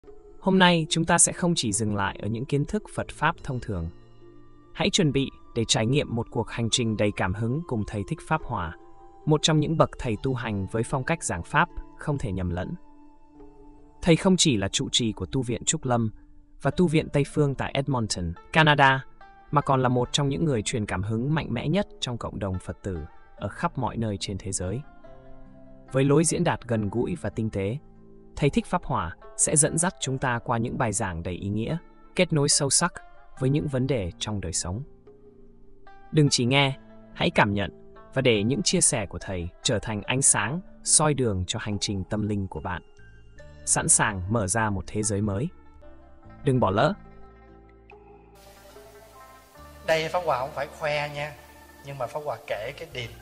Hôm nay chúng ta sẽ không chỉ dừng lại ở những kiến thức Phật Pháp thông thường. Hãy chuẩn bị để trải nghiệm một cuộc hành trình đầy cảm hứng cùng thầy Thích Pháp Hòa, một trong những bậc thầy tu hành với phong cách giảng Pháp không thể nhầm lẫn. Thầy không chỉ là trụ trì của tu viện Trúc Lâm và tu viện Tây Phương tại Edmonton, Canada, mà còn là một trong những người truyền cảm hứng mạnh mẽ nhất trong cộng đồng Phật tử ở khắp mọi nơi trên thế giới. Với lối diễn đạt gần gũi và tinh tế, thầy Thích Pháp Hòa sẽ dẫn dắt chúng ta qua những bài giảng đầy ý nghĩa, kết nối sâu sắc với những vấn đề trong đời sống. Đừng chỉ nghe, hãy cảm nhận và để những chia sẻ của thầy trở thành ánh sáng, soi đường cho hành trình tâm linh của bạn. Sẵn sàng mở ra một thế giới mới. Đừng bỏ lỡ. Đây Pháp Hòa không phải khoe nha, nhưng mà Pháp Hòa kể cái điệp.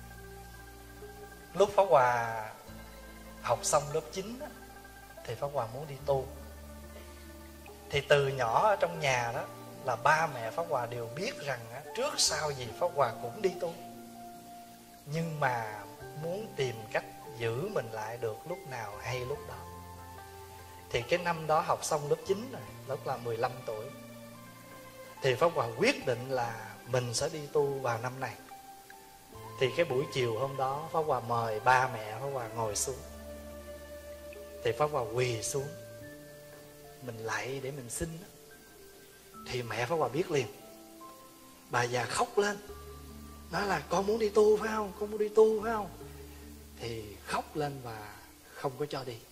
Lúc Pháp Hòa học xong lớp 9 á, thì Pháp Hòa muốn đi tu. Thì từ nhỏ ở trong nhà đó là ba mẹ Pháp Hòa đều biết rằng á, trước sau gì Pháp Hòa cũng đi tu, nhưng mà muốn tìm cách giữ mình lại được lúc nào hay lúc đó. Thì cái năm đó học xong lớp 9 rồi, lúc là 15 tuổi, thì Pháp Hòa quyết định là mình sẽ đi tu vào năm này. Thì cái buổi chiều hôm đó Pháp Hòa mời ba mẹ Pháp Hòa ngồi xuống. Thì Pháp Hòa quỳ xuống, mình lạy để mình xin. Thì mẹ Pháp Hòa biết liền. Bà già khóc lên, nói là con muốn đi tu phải không, con muốn đi tu phải không. Thì khóc lên và không có cho đi.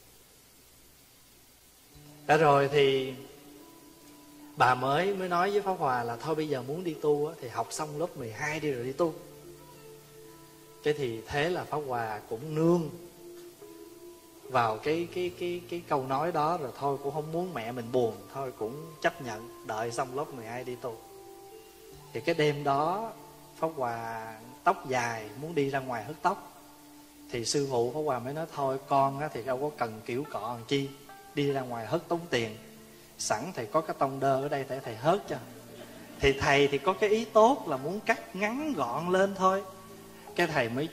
Đã rồi thì bà mới nói với Pháp Hòa là thôi bây giờ muốn đi tu á, thì học xong lớp 12 đi rồi đi tu. Cái thì thế là Pháp Hòa cũng nương vào cái câu nói đó, rồi thôi cũng không muốn mẹ mình buồn, thôi cũng chấp nhận đợi xong lớp 12 đi tu. Thì cái đêm đó Pháp Hòa tóc dài muốn đi ra ngoài hớt tóc. Thì sư phụ Pháp Hòa mới nói thôi con á, thì đâu có cần kiểu cọ làm chi, đi ra ngoài hớt tốn tiền, sẵn thầy có cái tông đơ ở đây để thầy hớt cho. Thì thầy thì có cái ý tốt là muốn cắt ngắn gọn lên thôi. Cái thầy mới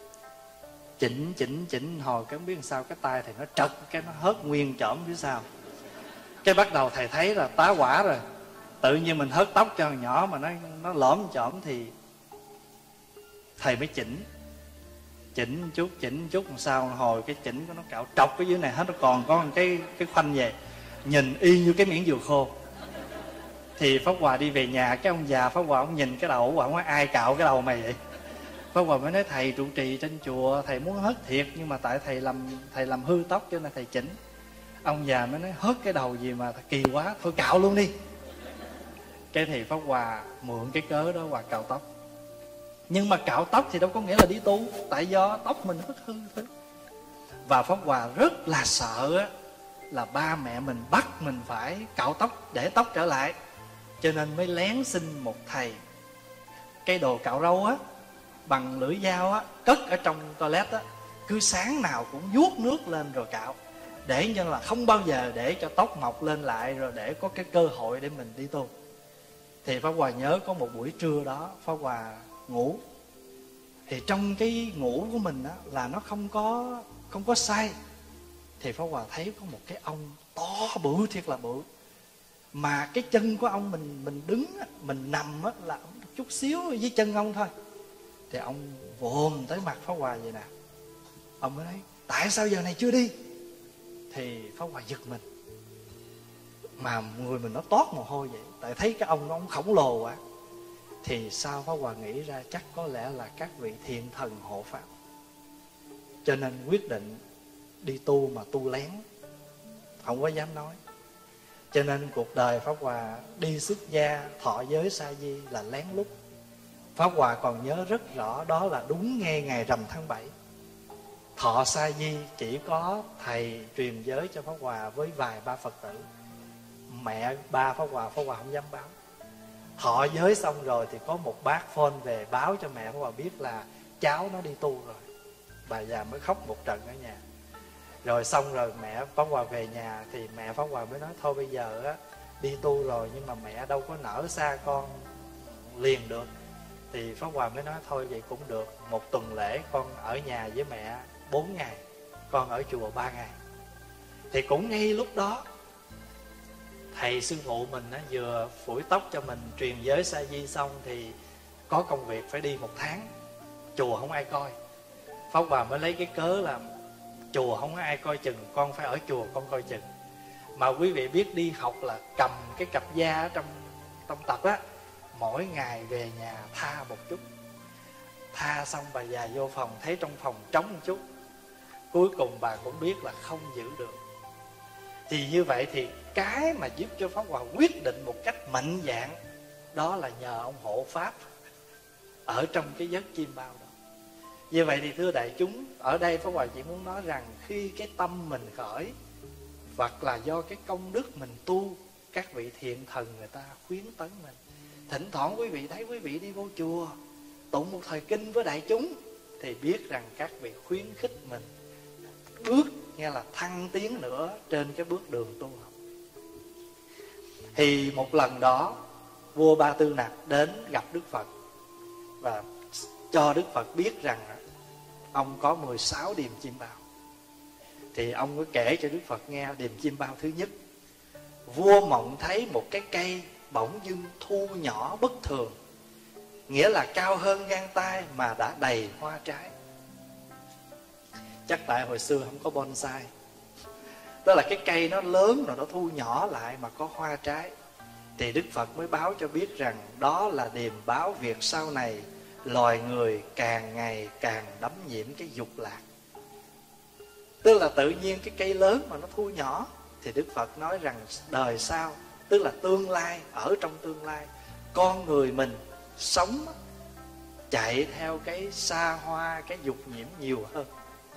chỉnh hồi cái không biết làm sao cái tay thầy nó trật, cái nó hớt nguyên chỏm phía sau. Cái bắt đầu thầy thấy là tá quả rồi, tự nhiên mình hớt tóc cho nhỏ mà nó lõm chỏm. Thì thầy mới chỉnh chút làm sao hồi cái chỉnh của nó cạo trọc cái dưới này hết, nó còn có cái khoanh về, nhìn y như cái miệng dừa khô. Thì Pháp Hòa đi về nhà, cái ông già Pháp Hòa ông nhìn cái đầu, ông nói ai cạo cái đầu mày vậy. Pháp Hòa mới nói thầy trụ trì trên chùa, thầy muốn hớt thiệt, nhưng mà tại thầy làm hư tóc cho nên thầy chỉnh. Ông già mới nói hớt cái đầu gì mà kỳ quá, thôi cạo luôn đi. Cái thì Pháp Hòa mượn cái cớ đó Hòa cạo tóc. Nhưng mà cạo tóc thì đâu có nghĩa là đi tu, tại do tóc mình hớt hư thôi. Và Pháp Hòa rất là sợ á, là ba mẹ mình bắt mình phải cạo tóc để tóc trở lại, cho nên mới lén xin một thầy cái đồ cạo râu á, bằng lưỡi dao á, cất ở trong toilet á, cứ sáng nào cũng vuốt nước lên rồi cạo, để như là không bao giờ để cho tóc mọc lên lại, rồi để có cái cơ hội để mình đi tu. Thì Pháp Hòa nhớ có một buổi trưa đó Pháp Hòa ngủ, thì trong cái ngủ của mình á, là nó không có sai. Thì Pháp Hòa thấy có một cái ong to bự thiệt là bự, mà cái chân của ông mình đứng á, mình nằm á, là chút xíu dưới chân ông thôi. Thì ông vồn tới mặt Pháp Hòa vậy nè. Ông mới nói tại sao giờ này chưa đi. Thì Pháp Hòa giật mình, mà người mình nó toát mồ hôi vậy, tại thấy cái ông nó ông khổng lồ quá. Thì sao Pháp Hòa nghĩ ra chắc có lẽ là các vị thiện thần hộ pháp, cho nên quyết định đi tu mà tu lén, không có dám nói. Cho nên cuộc đời Pháp Hòa đi xuất gia thọ giới sa di là lén lút. Pháp Hòa còn nhớ rất rõ, đó là đúng ngay ngày rằm tháng 7. Thọ sa di chỉ có thầy truyền giới cho Pháp Hòa với vài ba Phật tử. Mẹ ba Pháp Hòa không dám báo. Thọ giới xong rồi thì có một bác phone về báo cho mẹ Pháp Hòa biết là cháu nó đi tu rồi. Bà già mới khóc một trận ở nhà. Rồi xong rồi mẹ Pháp Hòa về nhà, thì mẹ Pháp Hòa mới nói thôi bây giờ á, đi tu rồi nhưng mà mẹ đâu có nỡ xa con liền được. Thì Pháp Hòa mới nói thôi vậy cũng được, một tuần lễ con ở nhà với mẹ 4 ngày, con ở chùa 3 ngày. Thì cũng ngay lúc đó thầy sư phụ mình á, vừa phủi tóc cho mình truyền giới sa di xong thì có công việc phải đi 1 tháng, chùa không ai coi. Pháp Hòa mới lấy cái cớ là chùa không có ai coi chừng, con phải ở chùa con coi chừng. Mà quý vị biết đi học là cầm cái cặp da ở trong tập á, mỗi ngày về nhà tha một chút, tha xong bà già vô phòng thấy trong phòng trống một chút, cuối cùng bà cũng biết là không giữ được. Thì như vậy thì cái mà giúp cho Pháp Hòa quyết định một cách mạnh dạn đó là nhờ ông hộ pháp ở trong cái giấc chim bao đó. Như vậy thì thưa đại chúng, ở đây Pháp Hòa chỉ muốn nói rằng khi cái tâm mình khởi, hoặc là do cái công đức mình tu, các vị thiện thần người ta khuyến tấn mình. Thỉnh thoảng quý vị thấy quý vị đi vô chùa tụng một thời kinh với đại chúng thì biết rằng các vị khuyến khích mình bước nghe là thăng tiến nữa trên cái bước đường tu học. Thì một lần đó vua Ba Tư Nặc đến gặp Đức Phật và cho Đức Phật biết rằng ông có 16 điềm chim bao. Thì ông có kể cho Đức Phật nghe điềm chim bao thứ nhất: vua mộng thấy một cái cây bỗng dưng thu nhỏ bất thường, nghĩa là cao hơn gang tay mà đã đầy hoa trái. Chắc tại hồi xưa không có bonsai, tức là cái cây nó lớn rồi nó thu nhỏ lại mà có hoa trái. Thì Đức Phật mới báo cho biết rằng đó là điềm báo việc sau này loài người càng ngày càng đắm nhiễm cái dục lạc. Tức là tự nhiên cái cây lớn mà nó thu nhỏ. Thì Đức Phật nói rằng đời sau, tức là tương lai, ở trong tương lai, con người mình sống chạy theo cái xa hoa, cái dục nhiễm nhiều hơn.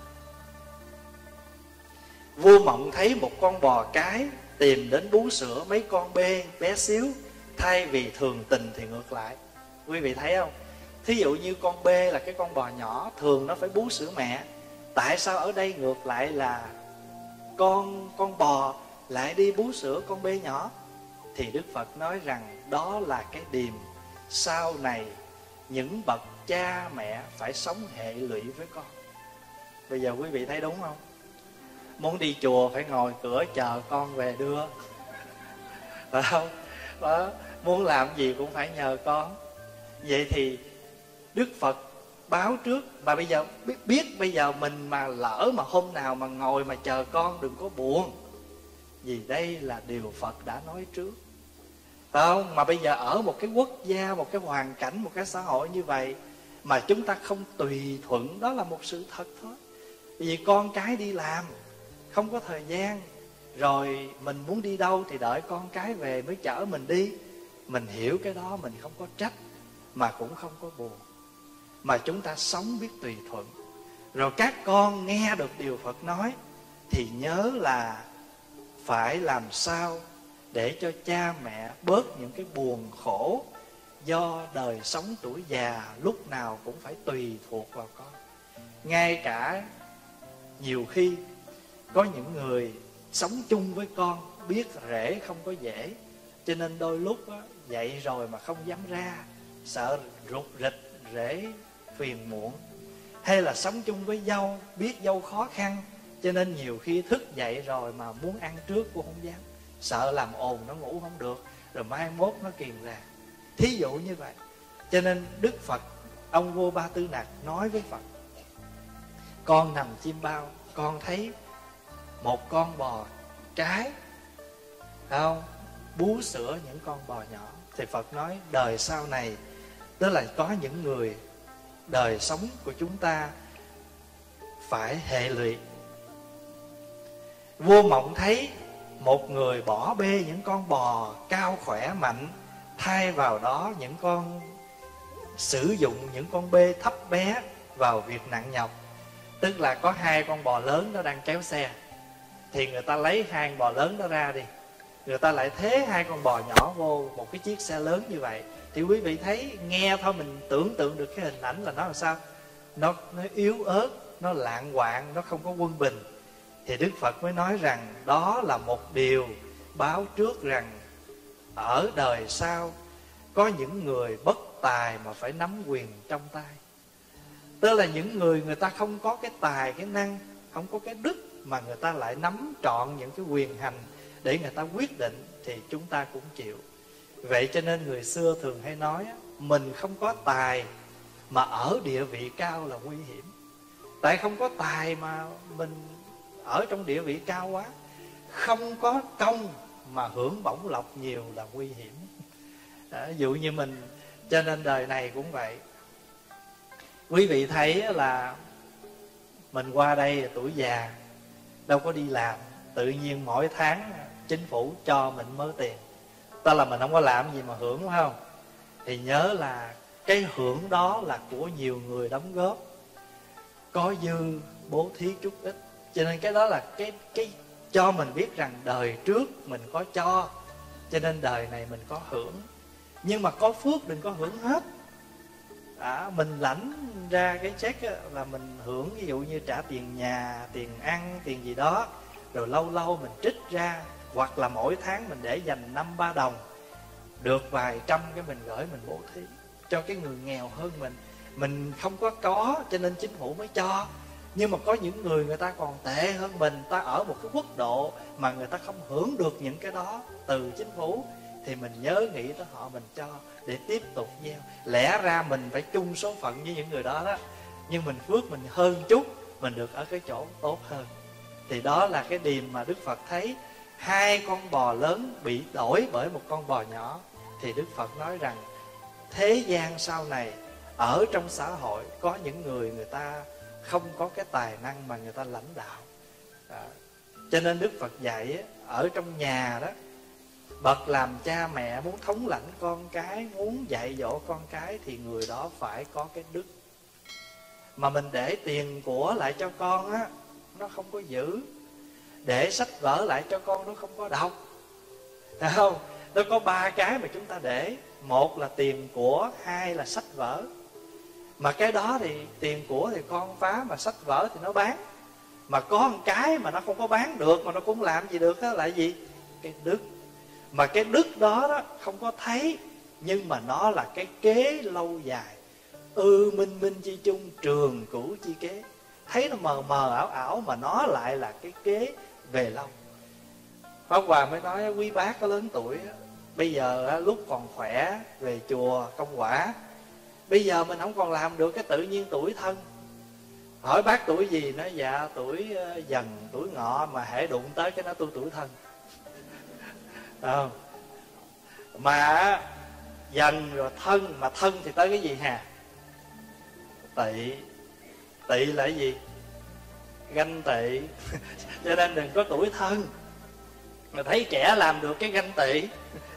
Vua mộng thấy một con bò cái tìm đến bú sữa mấy con bê bé xíu, thay vì thường tình thì ngược lại. Quý vị thấy không? Thí dụ như con bê là cái con bò nhỏ, thường nó phải bú sữa mẹ. Tại sao ở đây ngược lại là con bò lại đi bú sữa con bê nhỏ? Thì Đức Phật nói rằng đó là cái điềm sau này những bậc cha mẹ phải sống hệ lụy với con. Bây giờ quý vị thấy đúng không? Muốn đi chùa phải ngồi cửa chờ con về đưa, phải không? Đó. Muốn làm gì cũng phải nhờ con. Vậy thì Đức Phật báo trước. Mà bây giờ biết bây giờ mình mà lỡ mà hôm nào mà ngồi mà chờ con đừng có buồn, vì đây là điều Phật đã nói trước, phải không? Mà bây giờ ở một cái quốc gia, một cái hoàn cảnh, một cái xã hội như vậy mà chúng ta không tùy thuận, đó là một sự thật thôi. Vì con cái đi làm không có thời gian, rồi mình muốn đi đâu thì đợi con cái về mới chở mình đi. Mình hiểu cái đó, mình không có trách mà cũng không có buồn, mà chúng ta sống biết tùy thuận. Rồi các con nghe được điều Phật nói thì nhớ là phải làm sao để cho cha mẹ bớt những cái buồn khổ do đời sống tuổi già lúc nào cũng phải tùy thuộc vào con. Ngay cả nhiều khi có những người sống chung với con biết rễ không có dễ, cho nên đôi lúc á, dậy rồi mà không dám ra, sợ rụt rịch rễ phiền muộn. Hay là sống chung với dâu, biết dâu khó khăn, cho nên nhiều khi thức dậy rồi mà muốn ăn trước cũng không dám, sợ làm ồn nó ngủ không được, rồi mai mốt nó kiềm ra. Thí dụ như vậy. Cho nên Đức Phật, ông vua Ba Tư Nặc nói với Phật: con nằm chim bao, con thấy một con bò cái, không, bú sữa những con bò nhỏ. Thì Phật nói đời sau này, tức là có những người đời sống của chúng ta phải hệ lụy. Vua mộng thấy một người bỏ bê những con bò cao khỏe mạnh, thay vào đó những con sử dụng những con bê thấp bé vào việc nặng nhọc. Tức là có 2 con bò lớn nó đang kéo xe, thì người ta lấy 2 con bò lớn đó ra đi, người ta lại thế 2 con bò nhỏ vô một cái chiếc xe lớn như vậy. Thì quý vị thấy, nghe thôi mình tưởng tượng được cái hình ảnh là nó làm sao. Nó yếu ớt, nó lạng quạng, nó không có quân bình. Thì Đức Phật mới nói rằng đó là một điều báo trước rằng ở đời sau có những người bất tài mà phải nắm quyền trong tay. Tức là những người ta không có cái tài, cái năng, không có cái đức, mà người ta lại nắm trọn những cái quyền hành để người ta quyết định thì chúng ta cũng chịu. Vậy cho nên người xưa thường hay nói mình không có tài mà ở địa vị cao là nguy hiểm. Tại không có tài mà mình ở trong địa vị cao quá. Không có công mà hưởng bổng lộc nhiều là nguy hiểm. Ví dụ như mình, cho nên đời này cũng vậy. Quý vị thấy là mình qua đây tuổi già, đâu có đi làm, tự nhiên mỗi tháng chính phủ cho mình mớ tiền, ta là mình không có làm gì mà hưởng, phải không? Thì nhớ là cái hưởng đó là của nhiều người đóng góp, có dư bố thí chút ít. Cho nên cái đó là cái cho mình biết rằng đời trước mình có cho nên đời này mình có hưởng. Nhưng mà có phước đừng có hưởng hết. Mình lãnh ra cái check là mình hưởng, ví dụ như trả tiền nhà, tiền ăn, tiền gì đó, rồi lâu lâu mình trích ra, hoặc là mỗi tháng mình để dành 5-3 đồng, được vài trăm cái mình gửi mình bố thí cho cái người nghèo hơn mình. Mình không có cho nên chính phủ mới cho. Nhưng mà có những người ta còn tệ hơn mình, ta ở một cái quốc độ mà người ta không hưởng được những cái đó từ chính phủ, thì mình nhớ nghĩ tới họ mình cho để tiếp tục gieo. Lẽ ra mình phải chung số phận với những người đó đó, nhưng mình phước mình hơn chút, mình được ở cái chỗ tốt hơn. Thì đó là cái điềm mà Đức Phật thấy hai con bò lớn bị đổi bởi một con bò nhỏ. Thì Đức Phật nói rằng thế gian sau này, ở trong xã hội có những người ta không có cái tài năng mà người ta lãnh đạo. Cho nên Đức Phật dạy ở trong nhà đó, bậc làm cha mẹ muốn thống lãnh con cái, muốn dạy dỗ con cái, thì người đó phải có cái đức. Mà mình để tiền của lại cho con á, nó không có giữ. Để sách vở lại cho con, nó không có đọc. Thấy không? Nó có 3 cái mà chúng ta để. Một là tiền của, hai là sách vở. Mà cái đó thì tiền của thì con phá, mà sách vở thì nó bán. Mà có một cái mà nó không có bán được, mà nó cũng làm gì được đó là gì? Cái đức. Mà cái đức đó không có thấy, nhưng mà nó là cái kế lâu dài. Minh minh chi chung, trường cửu chi kế. Thấy nó mờ mờ ảo ảo mà nó lại là cái kế về lâu. Pháp Hòa mới nói quý bác có lớn tuổi, bây giờ lúc còn khỏe về chùa công quả, bây giờ mình không còn làm được, cái tự nhiên tuổi thân. Hỏi bác tuổi gì? Nói dạ tuổi Dần, tuổi Ngọ, mà hễ đụng tới cái nó tôi tuổi thân. Mà Dần rồi thân, mà thân thì tới cái gì hà? Tỵ. Tỵ là cái gì? Ganh tị. Cho nên đừng có tuổi thân mà thấy trẻ làm được cái ganh tị.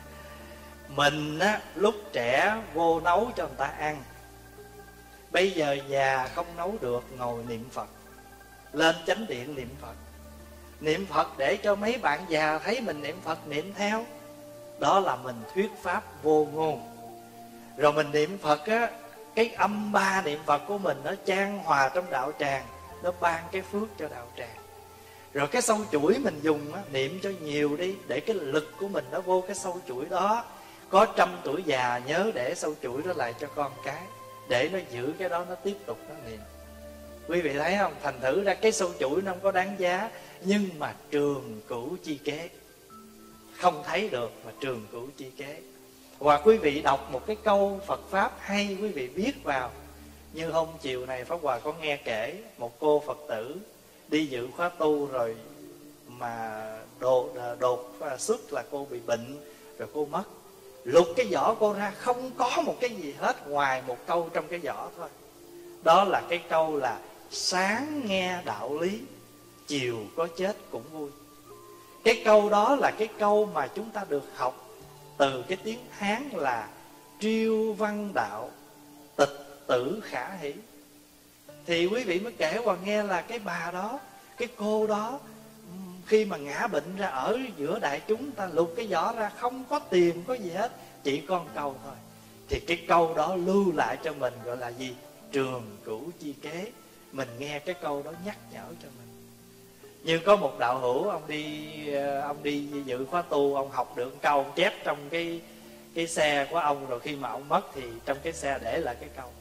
Mình lúc trẻ vô nấu cho người ta ăn, bây giờ già không nấu được, ngồi niệm Phật, lên chánh điện niệm Phật. Niệm Phật để cho mấy bạn già thấy mình niệm Phật niệm theo. Đó là mình thuyết pháp vô ngôn. Rồi mình niệm Phật cái âm ba niệm Phật của mình nó chan hòa trong đạo tràng, nó ban cái phước cho đạo tràng. Rồi cái sâu chuỗi mình dùng niệm cho nhiều đi, để cái lực của mình nó vô cái sâu chuỗi đó. Có 100 tuổi già nhớ để sâu chuỗi đó lại cho con cái, để nó giữ cái đó, nó tiếp tục nó niệm. Quý vị thấy không? Thành thử ra cái sâu chuỗi nó không có đáng giá, nhưng mà trường cửu chi kế. Không thấy được mà trường cửu chi kế. Hoặc quý vị đọc một cái câu Phật Pháp hay, quý vị viết vào. Như hôm chiều này Pháp Hòa có nghe kể một cô Phật tử đi dự khóa tu rồi mà đột xuất là cô bị bệnh, rồi cô mất. Lục cái vỏ cô ra, không có một cái gì hết ngoài một câu trong cái vỏ thôi. Đó là cái câu là sáng nghe đạo lý, chiều có chết cũng vui. Cái câu đó là cái câu mà chúng ta được học từ cái tiếng Hán là triêu văn đạo, tịch tử khả hỷ. Thì quý vị mới kể qua nghe là cái bà đó, cái cô đó, khi mà ngã bệnh ra ở giữa đại chúng, ta lục cái vỏ ra, không có tiền có gì hết, chỉ có một câu thôi. Thì cái câu đó lưu lại cho mình gọi là gì? Trường cửu chi kế. Mình nghe cái câu đó nhắc nhở cho mình. Như có một đạo hữu, ông đi dự khóa tu, ông học được câu, ông chép trong cái xe của ông, rồi khi mà ông mất thì trong cái xe để lại cái câu: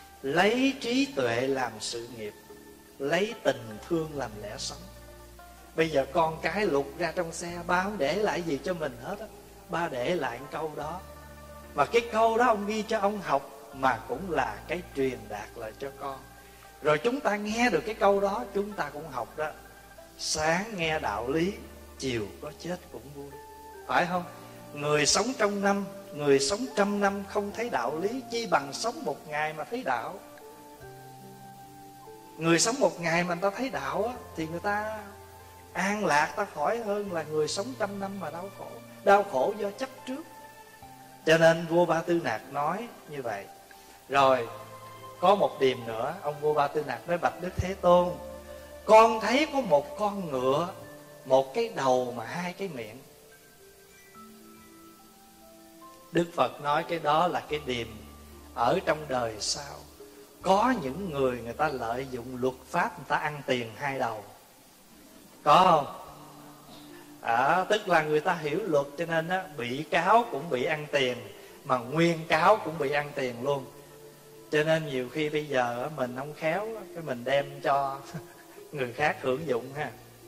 lấy trí tuệ làm sự nghiệp, lấy tình thương làm lẽ sống. Bây giờ con cái lục ra trong xe, ba không để lại gì cho mình hết á, ba để lại một câu đó. Mà cái câu đó ông ghi cho ông học, mà cũng là cái truyền đạt lại cho con. Rồi chúng ta nghe được cái câu đó, chúng ta cũng học đó. Sáng nghe đạo lý, chiều có chết cũng vui. Phải không? Người sống trong năm, người sống trăm năm không thấy đạo lý, chi bằng sống một ngày mà thấy đạo. Người sống một ngày mà người ta thấy đạo á, thì người ta an lạc, ta khỏi hơn là người sống trăm năm mà đau khổ. Đau khổ do chấp trước. Cho nên vua Ba Tư Nạc nói như vậy. Rồi có một điềm nữa, ông vua Ba Tư Nạc nói: bạch Đức Thế Tôn, con thấy có một con ngựa, một cái đầu mà hai cái miệng. Đức Phật nói cái đó là cái điềm ở trong đời sau. Có những người ta lợi dụng luật pháp, người ta ăn tiền hai đầu. Có không? Tức là người ta hiểu luật, cho nên á, bị cáo cũng bị ăn tiền, mà nguyên cáo cũng bị ăn tiền luôn. Cho nên nhiều khi bây giờ mình không khéo, cái mình đem cho người khác hưởng dụng ha.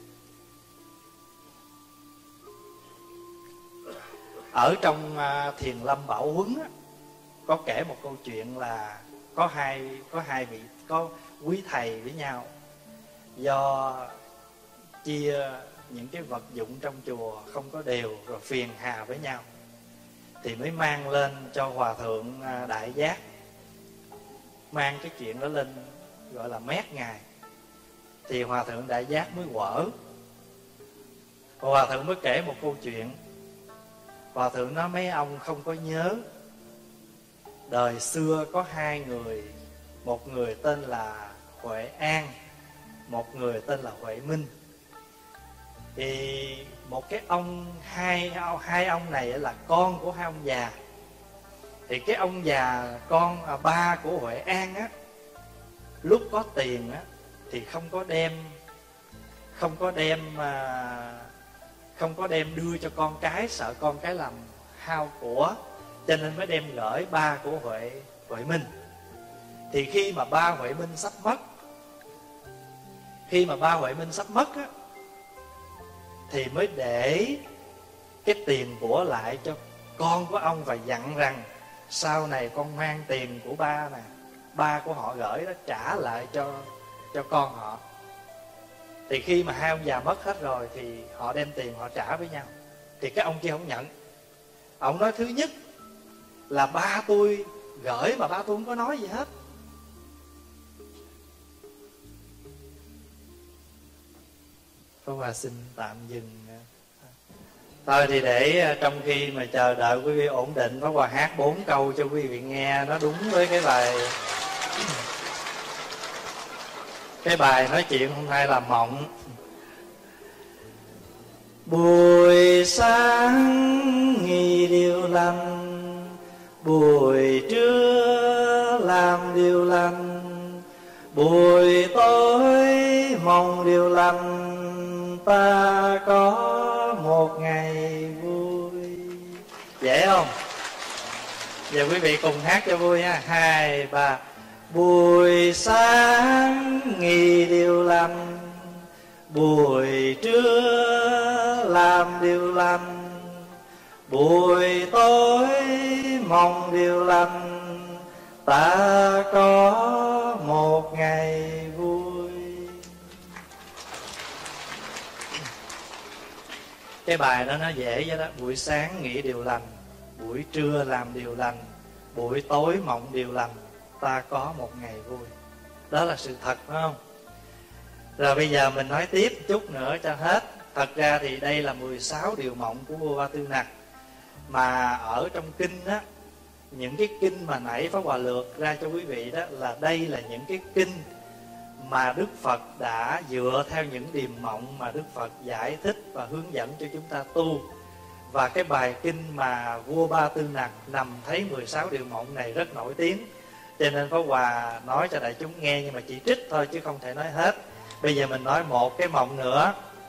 Ở trong Thiền Lâm Bảo Huấn á, có kể một câu chuyện là có hai vị, có quý thầy với nhau, do chia những cái vật dụng trong chùa không có đều, rồi phiền hà với nhau, thì mới mang lên cho Hòa Thượng Đại Giác. Mang cái chuyện đó lên gọi là mét ngài, thì Hòa Thượng Đại Giác mới quở. Hòa Thượng mới kể một câu chuyện. Hòa Thượng nói: mấy ông không có nhớ, đời xưa có hai người, một người tên là Huệ An, một người tên là Huệ Minh. Thì một cái ông, hai ông này là con của hai ông già. Thì cái ông già ba của Huệ An á, lúc có tiền á thì không có đem đưa cho con cái, sợ con cái làm hao của, cho nên mới đem gửi ba của Huệ Minh. Thì khi mà ba Huệ Minh sắp mất á, thì mới để cái tiền của lại cho con của ông, và dặn rằng sau này con mang tiền của ba nè, ba của họ gửi đó, trả lại cho con họ. Thì khi mà hai ông già mất hết rồi thì họ đem tiền họ trả với nhau. Thì cái ông kia không nhận. Ông nói: thứ nhất là ba tôi gửi mà ba tôi không có nói gì hết. Pháp Hòa xin tạm dừng. Thôi thì để trong khi mà chờ đợi quý vị ổn định, Pháp Hòa hát 4 câu cho quý vị nghe, nó đúng với cái bài nói chuyện hôm nay là mộng. Buổi sáng nghi điều lành, buổi trưa làm điều lành, buổi tối mong điều lành, ta có một ngày vui. Dễ không? Giờ quý vị cùng hát cho vui ha. 2, 3. Buổi sáng nghi điều lành, buổi trưa làm điều lành, buổi tối mong điều lành, ta có một ngày vui. Cái bài đó nó dễ vậy đó. Buổi sáng nghĩ điều lành, buổi trưa làm điều lành, buổi tối mộng điều lành, ta có một ngày vui. Đó là sự thật, phải không? Rồi bây giờ mình nói tiếp chút nữa cho hết. Thật ra thì đây là 16 điều mộng của vua Ba Tư Nặc. Mà ở trong kinh á, những cái kinh mà nãy Pháp Hòa lược ra cho quý vị đó, là đây là những cái kinh mà Đức Phật đã dựa theo những điềm mộng mà Đức Phật giải thích và hướng dẫn cho chúng ta tu. Và cái bài kinh mà vua Ba Tư Nặc nằm thấy 16 điều mộng này rất nổi tiếng, cho nên Pháp Hòa nói cho đại chúng nghe, nhưng mà chỉ trích thôi chứ không thể nói hết. Bây giờ mình nói một cái mộng nữa.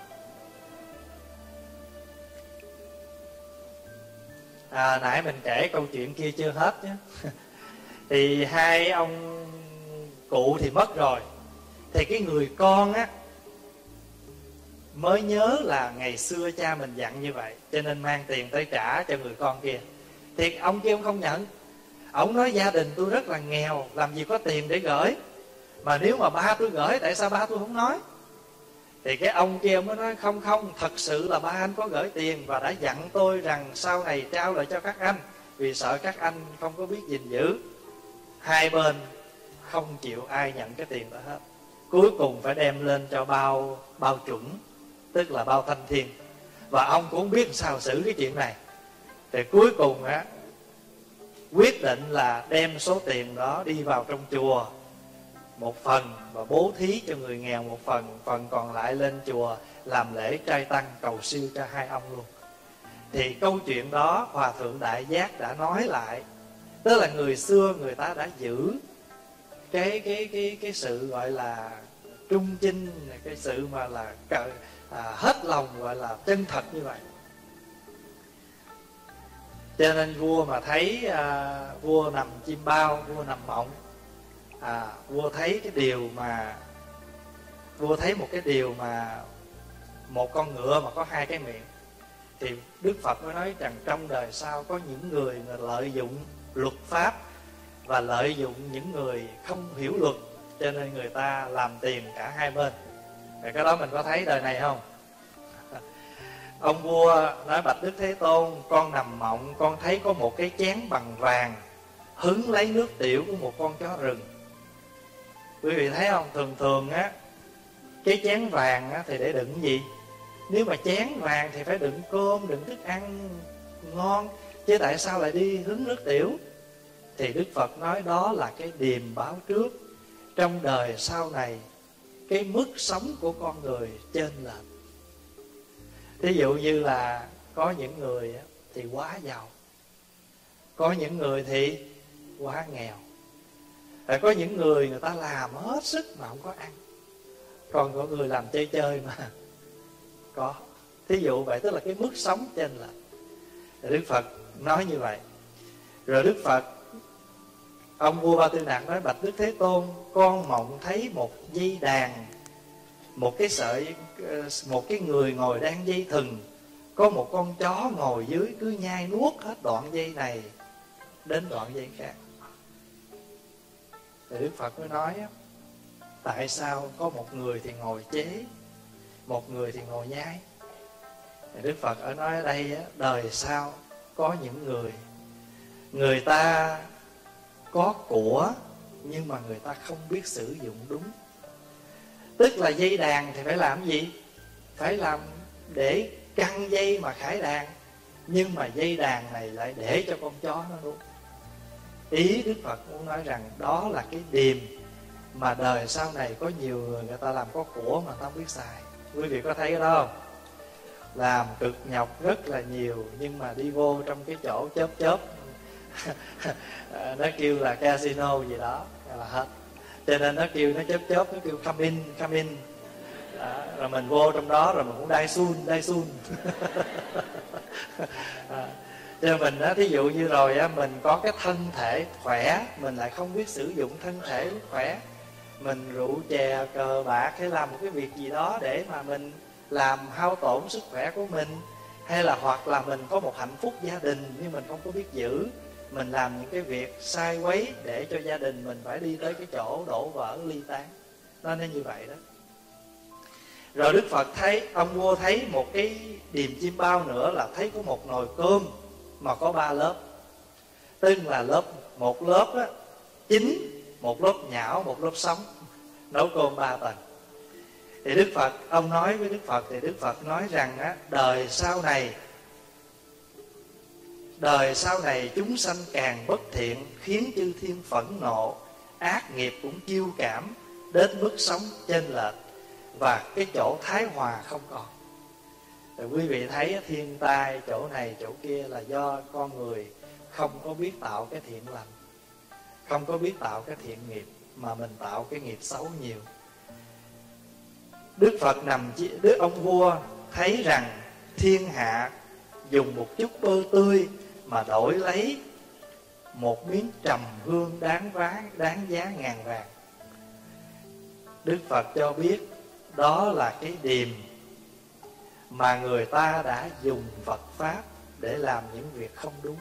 Nãy mình kể câu chuyện kia chưa hết nhé. Thì hai ông cụ thì mất rồi, thì cái người con á mới nhớ là ngày xưa cha mình dặn như vậy, cho nên mang tiền tới trả cho người con kia. Thì ông kia ông không nhận. Ông nói gia đình tôi rất là nghèo, làm gì có tiền để gửi, mà nếu mà ba tôi gửi, tại sao ba tôi không nói? Thì cái ông kia mới nói không, thật sự là ba anh có gửi tiền và đã dặn tôi rằng sau này trao lại cho các anh, vì sợ các anh không có biết gìn giữ. Hai bên không chịu ai nhận cái tiền đó hết. Cuối cùng phải đem lên cho bao chuẩn, tức là bao thanh thiên. Và ông cũng biết sao xử cái chuyện này. Thì cuối cùng á, quyết định là đem số tiền đó đi vào trong chùa một phần và bố thí cho người nghèo một phần, phần còn lại lên chùa làm lễ trai tăng cầu siêu cho hai ông luôn. Thì câu chuyện đó Hòa Thượng Đại Giác đã nói lại, tức là người xưa người ta đã giữ cái sự gọi là trung chinh, cái sự mà là hết lòng gọi là chân thật như vậy. Cho nên vua mà thấy vua nằm chim bao, vua nằm mộng, vua thấy một cái điều mà một con ngựa mà có hai cái miệng. Thì Đức Phật mới nói rằng trong đời sau có những người lợi dụng luật pháp và lợi dụng những người không hiểu luật, cho nên người ta làm tiền cả hai bên. Rồi cái đó mình có thấy đời này không? Ông vua nói bạch Đức Thế Tôn, con nằm mộng, con thấy có một cái chén bằng vàng hứng lấy nước tiểu của một con chó rừng. Quý vị thấy không? Thường thường á, cái chén vàng á, thì để đựng gì? Nếu mà chén vàng thì phải đựng cơm, đựng thức ăn ngon, chứ tại sao lại đi hứng nước tiểu? Thì Đức Phật nói đó là cái điềm báo trước, trong đời sau này cái mức sống của con người chênh lệch. Thí dụ như là có những người thì quá giàu, có những người thì quá nghèo. Rồi có những người người ta làm hết sức mà không có ăn, còn có người làm chơi chơi mà có. Thí dụ vậy, tức là cái mức sống trên là Đức Phật nói như vậy. Rồi Đức Phật, ông vua Ba Tư Nặc nói bạch Đức Thế Tôn, con mộng thấy một dây đàn, một cái người ngồi đang dây thừng, có một con chó ngồi dưới cứ nhai nuốt hết đoạn dây này đến đoạn dây khác. Thì Đức Phật mới nói tại sao có một người thì ngồi chế, một người thì ngồi nhai? Thì Đức Phật nói ở đây đời sau có những người ta có của nhưng mà người ta không biết sử dụng đúng. Tức là dây đàn thì phải làm gì? Phải làm để căng dây mà khải đàn, nhưng mà dây đàn này lại để cho con chó nó nuốt. Ý Đức Phật muốn nói rằng đó là cái điềm mà đời sau này có nhiều người ta làm có của mà ta không biết xài. Quý vị có thấy cái đó không? Làm cực nhọc rất là nhiều, nhưng mà đi vô trong cái chỗ chớp nó kêu là casino gì đó là hết. Cho nên nó kêu, nó chớp nó kêu come in đó, rồi mình vô trong đó rồi mình cũng đai sun cho nên mình thí dụ như rồi mình có cái thân thể khỏe, mình lại không biết sử dụng thân thể lúc khỏe, mình rượu chè cờ bạc hay làm một cái việc gì đó để mà mình làm hao tổn sức khỏe của mình, hay là hoặc là mình có một hạnh phúc gia đình nhưng mình không có biết giữ, mình làm những cái việc sai quấy để cho gia đình mình phải đi tới cái chỗ đổ vỡ ly tán. Nó nên như vậy đó. Rồi Đức Phật thấy, ông vua thấy một cái điềm chim bao nữa là thấy có một nồi cơm mà có 3 lớp. Tức là một lớp chín, một lớp nhão, một lớp sống, nấu cơm 3 tầng. Thì Đức Phật, ông nói với Đức Phật, thì Đức Phật nói rằng đời sau này chúng sanh càng bất thiện, khiến chư thiên phẫn nộ, ác nghiệp cũng chiêu cảm, đến mức sống chênh lệch và cái chỗ thái hòa không còn. Rồi quý vị thấy thiên tai chỗ này chỗ kia là do con người không có biết tạo cái thiện lành, không có biết tạo cái thiện nghiệp, mà mình tạo cái nghiệp xấu nhiều. Đức Phật ông vua thấy rằng thiên hạ dùng một chút bơ tươi mà đổi lấy một miếng trầm hương đáng giá ngàn vàng. Đức Phật cho biết đó là cái điềm mà người ta đã dùng Phật Pháp để làm những việc không đúng.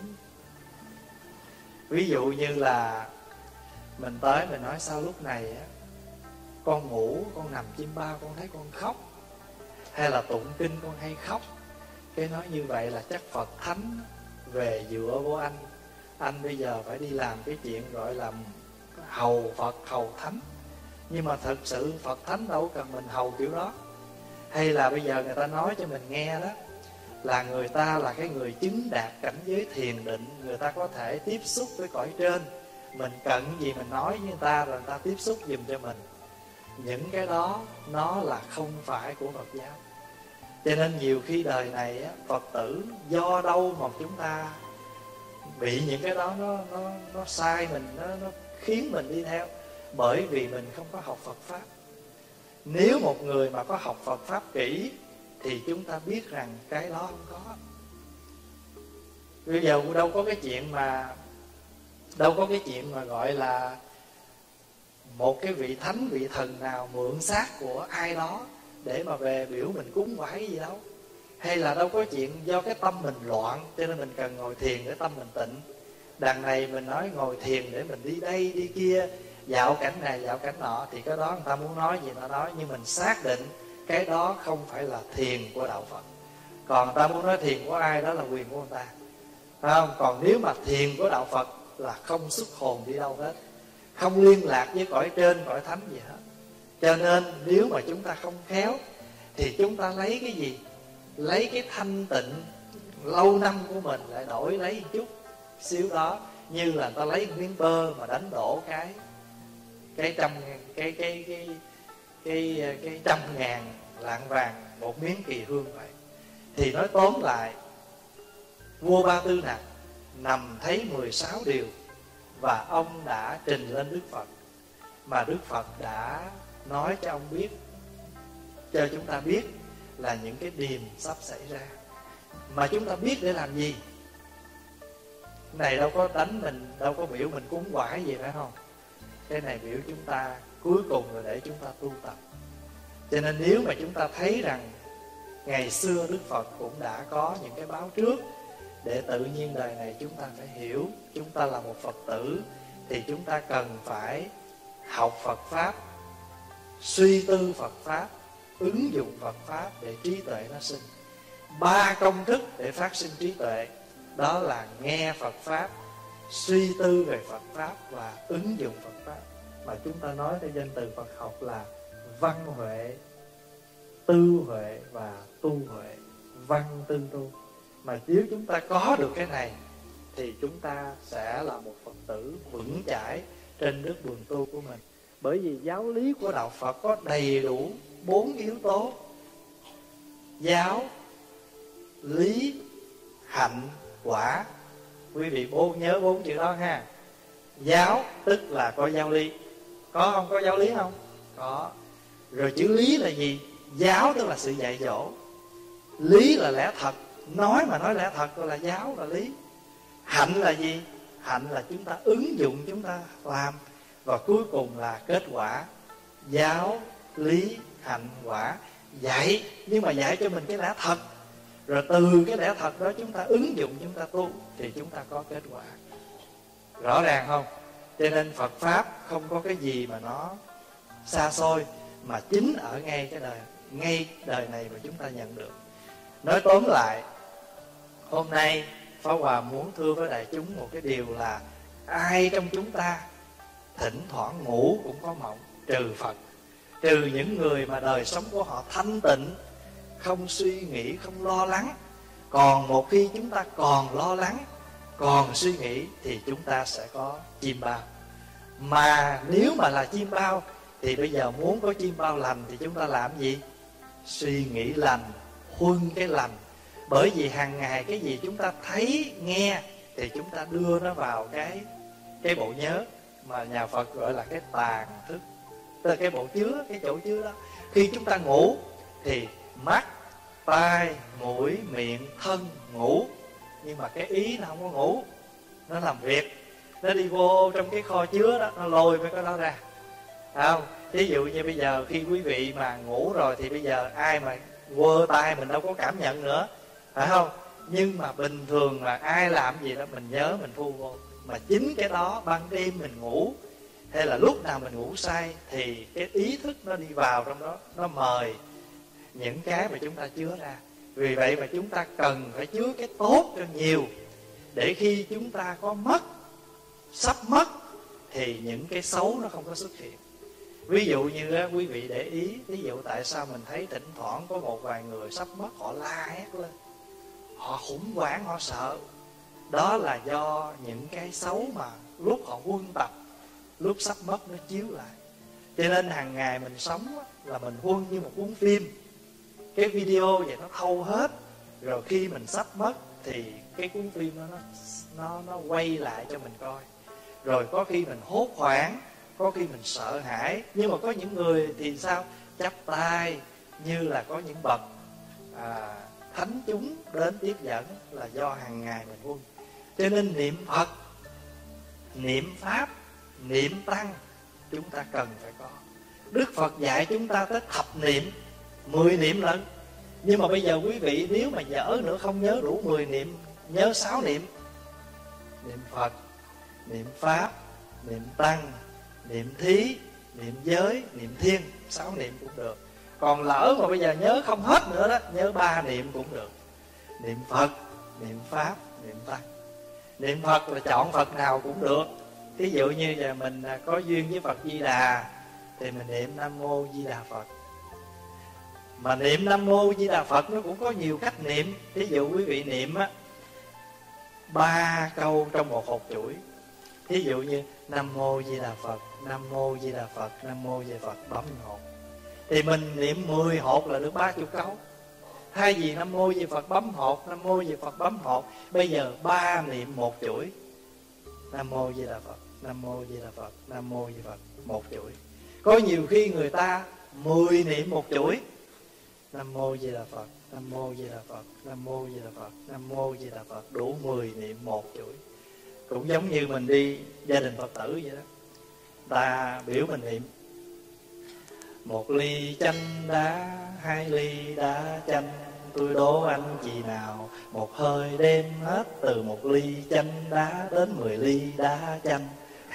Ví dụ như là mình tới mình nói sao lúc này á, con ngủ, con nằm chim bao con thấy con khóc, hay là tụng kinh con hay khóc. Cái nói như vậy là chắc Phật Thánh về dựa vô anh bây giờ phải đi làm cái chuyện gọi là hầu Phật, hầu Thánh. Nhưng mà thật sự Phật Thánh đâu cần mình hầu kiểu đó. Hay là bây giờ người ta nói cho mình nghe đó, là người ta là cái người chứng đạt cảnh giới thiền định, người ta có thể tiếp xúc với cõi trên. Mình cần gì mình nói với người ta rồi người ta tiếp xúc giùm cho mình. Những cái đó nó là không phải của Phật giáo. Cho nên nhiều khi đời này á, Phật tử do đâu mà chúng ta bị những cái đó nó sai mình, nó khiến mình đi theo. Bởi vì mình không có học Phật Pháp. Nếu một người mà có học Phật Pháp kỹ thì chúng ta biết rằng cái đó không có. Bây giờ đâu có cái chuyện mà gọi là một cái vị thánh, vị thần nào mượn xác của ai đó để mà về biểu mình cúng vái gì đâu. Hay là đâu có chuyện do cái tâm mình loạn cho nên mình cần ngồi thiền để tâm mình tịnh. Đằng này mình nói ngồi thiền để mình đi đây đi kia, dạo cảnh này dạo cảnh nọ, thì cái đó người ta muốn nói gì ta nói. Nhưng mình xác định cái đó không phải là thiền của đạo Phật. Còn người ta muốn nói thiền của ai đó là quyền của người ta, phải không? Còn nếu mà thiền của đạo Phật là không xuất hồn đi đâu hết, không liên lạc với cõi trên, cõi thánh gì hết. Cho nên nếu mà chúng ta không khéo thì chúng ta lấy cái gì? Lấy cái thanh tịnh lâu năm của mình lại đổi lấy một chút xíu đó. Như là người ta lấy miếng bơ mà đánh đổ cái trăm ngàn lạng vàng một miếng kỳ hương vậy. Thì nói tóm lại, vua Ba Tư Nặc nằm thấy 16 điều và ông đã trình lên Đức Phật, mà Đức Phật đã nói cho ông biết, cho chúng ta biết là những cái điềm sắp xảy ra. Mà chúng ta biết để làm gì? Này đâu có đánh mình, đâu có biểu mình cúng quải gì, phải không? Cái này biểu chúng ta cuối cùng là để chúng ta tu tập. Cho nên nếu mà chúng ta thấy rằng ngày xưa Đức Phật cũng đã có những cái báo trước, để tự nhiên đời này chúng ta phải hiểu chúng ta là một Phật tử, thì chúng ta cần phải học Phật Pháp, suy tư Phật Pháp, ứng dụng Phật Pháp để trí tuệ nó sinh. 3 công thức để phát sinh trí tuệ, đó là nghe Phật Pháp, suy tư về Phật Pháp và ứng dụng Phật Pháp. Mà chúng ta nói theo danh từ Phật học là văn huệ, tư huệ và tu huệ. Văn tư tu. Mà nếu chúng ta có được cái này thì chúng ta sẽ là một Phật tử vững chãi trên nước đường tu của mình. Bởi vì giáo lý của đạo Phật có đầy đủ 4 yếu tố: giáo, lý, hạnh, quả. Quý vị nhớ 4 chữ đó ha. Giáo tức là có giáo lý. Có không? Có giáo lý không? Có. Rồi chữ lý là gì? Giáo tức là sự dạy dỗ, lý là lẽ thật. Nói mà nói lẽ thật là giáo, là lý. Hạnh là gì? Hạnh là chúng ta ứng dụng, chúng ta làm. Và cuối cùng là kết quả. Giáo, lý, hạnh, quả. Dạy, nhưng mà dạy cho mình cái lẽ thật. Rồi từ cái lẽ thật đó chúng ta ứng dụng, chúng ta tu, thì chúng ta có kết quả. Rõ ràng không? Cho nên Phật Pháp không có cái gì mà nó xa xôi, mà chính ở ngay đời này mà chúng ta nhận được. Nói tóm lại, hôm nay Pháp Hòa muốn thưa với đại chúng một cái điều là ai trong chúng ta thỉnh thoảng ngủ cũng có mộng, trừ Phật, trừ những người mà đời sống của họ thanh tịnh, không suy nghĩ, không lo lắng. Còn một khi chúng ta còn lo lắng, còn suy nghĩ thì chúng ta sẽ có chim bao. Mà nếu mà là chim bao thì bây giờ muốn có chim bao lành thì chúng ta làm gì? Suy nghĩ lành, huân cái lành. Bởi vì hàng ngày cái gì chúng ta thấy, nghe thì chúng ta đưa nó vào cái bộ nhớ mà nhà Phật gọi là cái tàng thức, tức là cái bộ chứa, cái chỗ chứa đó. Khi chúng ta ngủ thì mắt, tai, mũi, miệng, thân ngủ, nhưng mà cái ý nó không có ngủ, nó làm việc, nó đi vô trong cái kho chứa đó, nó lôi mấy cái đó ra, phải không? Ví dụ như bây giờ khi quý vị mà ngủ rồi thì bây giờ ai mà quơ tay mình đâu có cảm nhận nữa, phải không? Nhưng mà bình thường là ai làm gì đó mình nhớ mình thu vô. Mà chính cái đó ban đêm mình ngủ hay là lúc nào mình ngủ say thì cái ý thức nó đi vào trong đó, nó mời những cái mà chúng ta chứa ra. Vì vậy mà chúng ta cần phải chứa cái tốt cho nhiều, để khi chúng ta có mất, sắp mất, thì những cái xấu nó không có xuất hiện. Ví dụ như quý vị để ý, ví dụ tại sao mình thấy thỉnh thoảng có một vài người sắp mất họ la hét lên, họ khủng hoảng, họ sợ. Đó là do những cái xấu mà lúc họ huân tập, lúc sắp mất nó chiếu lại. Cho nên hàng ngày mình sống là mình huân như một cuốn phim. Cái video vậy nó thâu hết, rồi khi mình sắp mất thì cái cuốn phim nó quay lại cho mình coi. Rồi có khi mình hốt hoảng, có khi mình sợ hãi. Nhưng mà có những người thì sao? Chắp tay, như là có những bậc thánh chúng đến tiếp dẫn, là do hàng ngày mình huân. Cho nên niệm Phật, niệm Pháp, niệm Tăng chúng ta cần phải có. Đức Phật dạy chúng ta tới thập niệm, 10 niệm lận. Nhưng mà bây giờ quý vị nếu mà dở nữa, không nhớ đủ 10 niệm, nhớ 6 niệm. Niệm Phật, niệm Pháp, niệm Tăng, niệm Thí, niệm Giới, niệm Thiên, 6 niệm cũng được. Còn lỡ mà bây giờ nhớ không hết nữa đó, nhớ 3 niệm cũng được. Niệm Phật, niệm Pháp, niệm Tăng. Niệm Phật là chọn Phật nào cũng được. Ví dụ như là mình có duyên với Phật Di Đà thì mình niệm Nam Mô Di Đà Phật. Mà niệm Nam Mô Di Đà Phật nó cũng có nhiều cách niệm. Ví dụ quý vị niệm 3 câu trong một hột chuỗi. Ví dụ như Nam Mô Di Đà Phật, Nam Mô Di Đà Phật, Nam Mô Di Đà Phật, bấm hột. Thì mình niệm 10 hột là được 30 câu. Thay vì Nam Mô Di Đà Phật bấm hột, Nam Mô Di Đà Phật bấm hột, bây giờ 3 niệm một chuỗi. Nam Mô Di Đà Phật, Nam Mô Di Đà Phật, Nam Mô Di Đà Phật, một chuỗi. Có nhiều khi người ta 10 niệm một chuỗi. Nam Mô Di Đà Phật, Nam Mô Di Đà Phật, Nam Mô Di Đà Phật, Nam Mô Di Đà Phật, đủ 10 niệm một chuỗi. Cũng giống như mình đi gia đình Phật tử vậy đó. Ta biểu mình niệm 1 ly chanh đá, 2 ly đá chanh, tôi đố anh chị nào một hơi đem hết từ 1 ly chanh đá đến 10 ly đá chanh.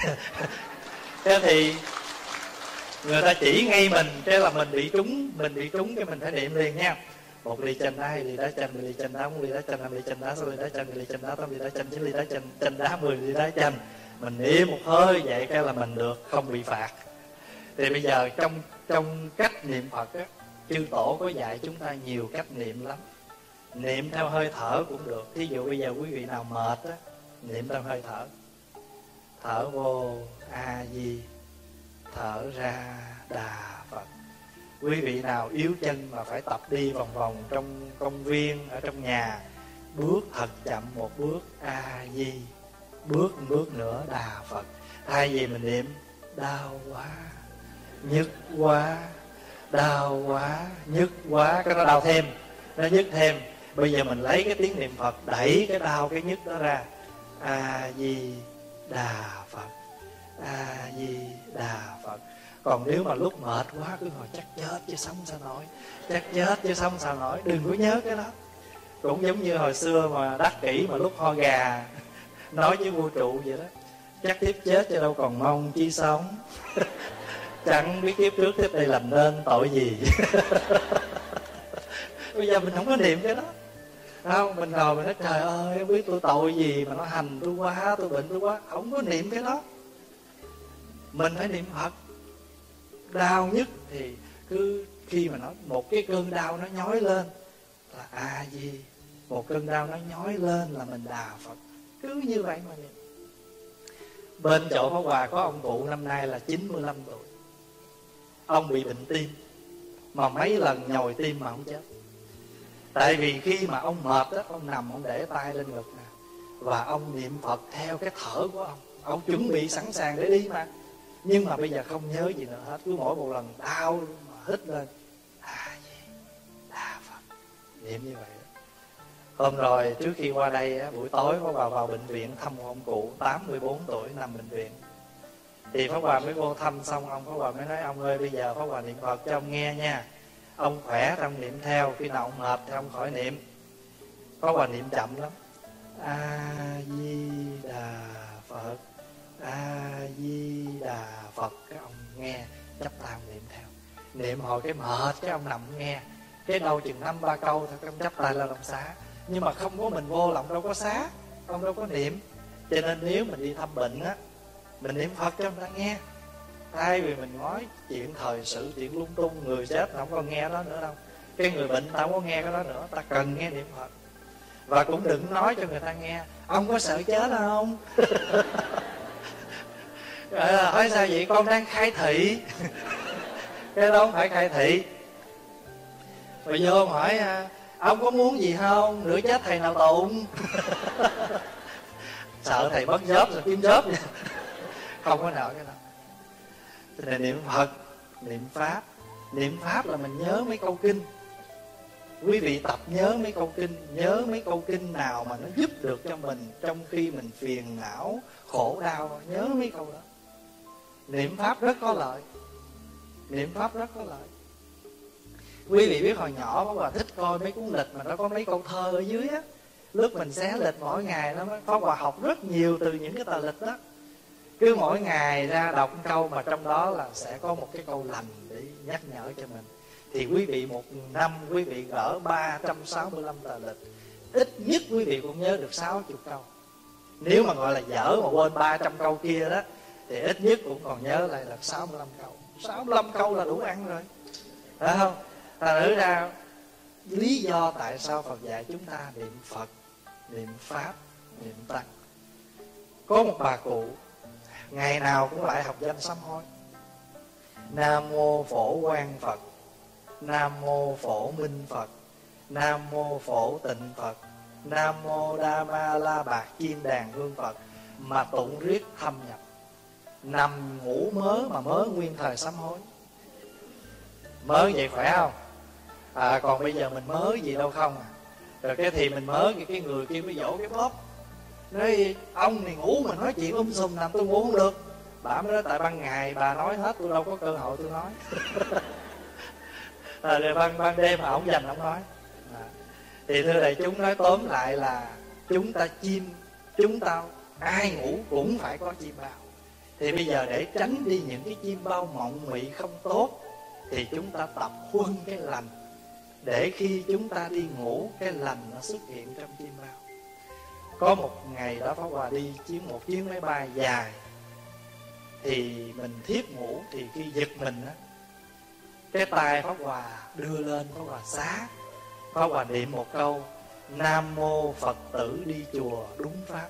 Thế thì người ta chỉ ngay mình, cái là mình bị trúng cái mình phải niệm liền nha. 1 ly chanh đá, 2 ly đá chanh, 10 ly chanh đá, 4 ly đá chanh, 5 ly chanh đá, 6 ly đá chanh, 7 ly chanh đá, 8 ly đá chanh, 9 ly đá chanh, chanh đá, 10 ly đá chanh. Mình niệm một hơi vậy cái là mình được, không bị phạt. Thì bây giờ trong cách niệm Phật á, chư tổ có dạy chúng ta nhiều cách niệm lắm. Niệm theo hơi thở cũng được. Thí dụ bây giờ quý vị nào mệt á, niệm theo hơi thở. Thở vô A Di, thở ra Đà Phật. Quý vị nào yếu chân mà phải tập đi vòng vòng trong công viên, ở trong nhà, bước thật chậm một bước A Di, bước nữa Đà Phật. Thay vì mình niệm đau quá, nhức quá, đau quá, nhức quá, cái nó đau thêm, nó nhức thêm. Bây giờ mình lấy cái tiếng niệm Phật đẩy cái đau cái nhức đó ra. A Di Đà Phật, A Di Đà Phật. Còn nếu mà lúc mệt quá cứ ngồi chắc chết chứ sống sao nổi, chắc chết chứ sống sao nổi, đừng có nhớ cái đó. Cũng giống như hồi xưa mà Đắc Kỷ mà lúc ho gà nói với vua trụ vậy đó, chắc tiếp chết chứ đâu còn mong chi sống. Chẳng biết kiếp trước tiếp đây làm nên tội gì. Bây giờ mình không có niệm cái đó, không? Mình ngồi mình nói trời ơi không biết tôi tội gì mà nó hành tôi quá, tôi bệnh tôi quá. Không có niệm cái đó. Mình phải niệm Phật. Đau nhất thì cứ khi mà nó một cái cơn đau nó nhói lên là A Di, một cơn đau nó nhói lên là mình Đà Phật. Cứ như vậy mà niệm. Bên chỗ Pháp Hòa có ông cụ năm nay là 95 tuổi. Ông bị bệnh tim, mà mấy lần nhồi tim mà không chết. Tại vì khi mà ông mệt đó, ông nằm ông để tay lên ngực nè, và ông niệm Phật theo cái thở của ông. Ông chuẩn bị sẵn sàng để đi mà. Nhưng mà bây giờ không nhớ gì nữa hết. Cứ mỗi một lần đau mà hít lên A Di Đà Phật, niệm như vậy đó. Hôm rồi trước khi qua đây buổi tối Pháp Hòa vào bệnh viện thăm một ông cụ 84 tuổi nằm bệnh viện. Thì Pháp Hòa mới vô thăm xong ông, Pháp Hòa mới nói ông ơi bây giờ Pháp Hòa niệm Phật cho ông nghe nha. Ông khỏe thì ông niệm theo, khi nào ông mệt thì ông khỏi niệm. Có Hòa niệm chậm lắm. A Di Đà Phật, A Di Đà Phật. Cái ông nghe chắp tay niệm theo. Niệm hồi cái mệt cái ông nằm nghe. Cái đâu chừng 5-3 câu thôi ông chắp tay lên ông xá. Nhưng mà không có mình vô lòng đâu có xá, ông đâu có niệm. Cho nên nếu mình đi thăm bệnh á, mình niệm Phật cho người ta nghe. Thay vì mình nói chuyện thời sự, chuyện lung tung, người chết không còn nghe đó nữa đâu. Cái người bệnh ta không có nghe cái đó nữa, ta cần nghe niệm Phật. Và cũng đừng nói cho người ta nghe ông có sợ chết không? Hỏi sao vậy? Con đang khai thị. Cái đó không phải khai thị. Rồi vô ông hỏi ông có muốn gì không? Nửa chết thầy nào tụng. Sợ thầy mất job rồi kiếm job. Không có nợ cái đó. Thì niệm Phật, niệm Pháp. Niệm Pháp là mình nhớ mấy câu kinh. Quý vị tập nhớ mấy câu kinh. Nhớ mấy câu kinh nào mà nó giúp được cho mình trong khi mình phiền não, khổ đau. Nhớ mấy câu đó. Niệm Pháp rất có lợi. Niệm Pháp rất có lợi. Quý vị biết hồi nhỏ Pháp Hòa thích coi mấy cuốn lịch mà nó có mấy câu thơ ở dưới á. Lúc mình xé lịch mỗi ngày nó Pháp Hòa học rất nhiều từ những cái tờ lịch đó. Cứ mỗi ngày ra đọc một câu mà trong đó là sẽ có một cái câu lành để nhắc nhở cho mình. Thì quý vị một năm quý vị gỡ 365 tờ lịch, ít nhất quý vị cũng nhớ được 60 câu. Nếu mà gọi là dở mà quên 300 câu kia đó thì ít nhất cũng còn nhớ lại là 65 câu. 65 câu là đủ ăn rồi, phải không? Ta nữ ra lý do tại sao Phật dạy chúng ta niệm Phật, niệm Pháp, niệm Tăng. Có một bà cụ ngày nào cũng lại học danh sám hối. Nam mô Phổ Quang Phật, Nam mô Phổ Minh Phật, Nam mô Phổ Tịnh Phật, Nam mô Đa Ma La Bạc Chiên Đàn Hương Phật. Mà tụng riết thâm nhập. Nằm ngủ mớ mà mớ nguyên thời sám hối. Mớ vậy khỏe không? Còn bây giờ mình mớ gì đâu không à. Rồi cái thì mình mớ cái người kia mới dỗ cái bóp. Nói ông này ngủ mình nói chuyện sùm nằm tôi ngủ không được. Bà mới nói tại ban ngày bà nói hết tôi đâu có cơ hội tôi nói. Rồi ban đêm mà ông dành ông nói. Thì thưa đại chúng, nói tóm lại là chúng ta ai ngủ cũng phải có chim bao. Thì bây giờ để tránh đi những cái chim bao mộng mị không tốt thì chúng ta tập huân cái lành, để khi chúng ta đi ngủ cái lành nó xuất hiện trong chim bao. Có một ngày đó Pháp Hòa đi một chuyến máy bay dài, thì mình thiếp ngủ, thì khi giật mình á, cái tay Pháp Hòa đưa lên, Pháp Hòa xá, Pháp Hòa niệm một câu Nam mô Phật tử đi chùa đúng pháp.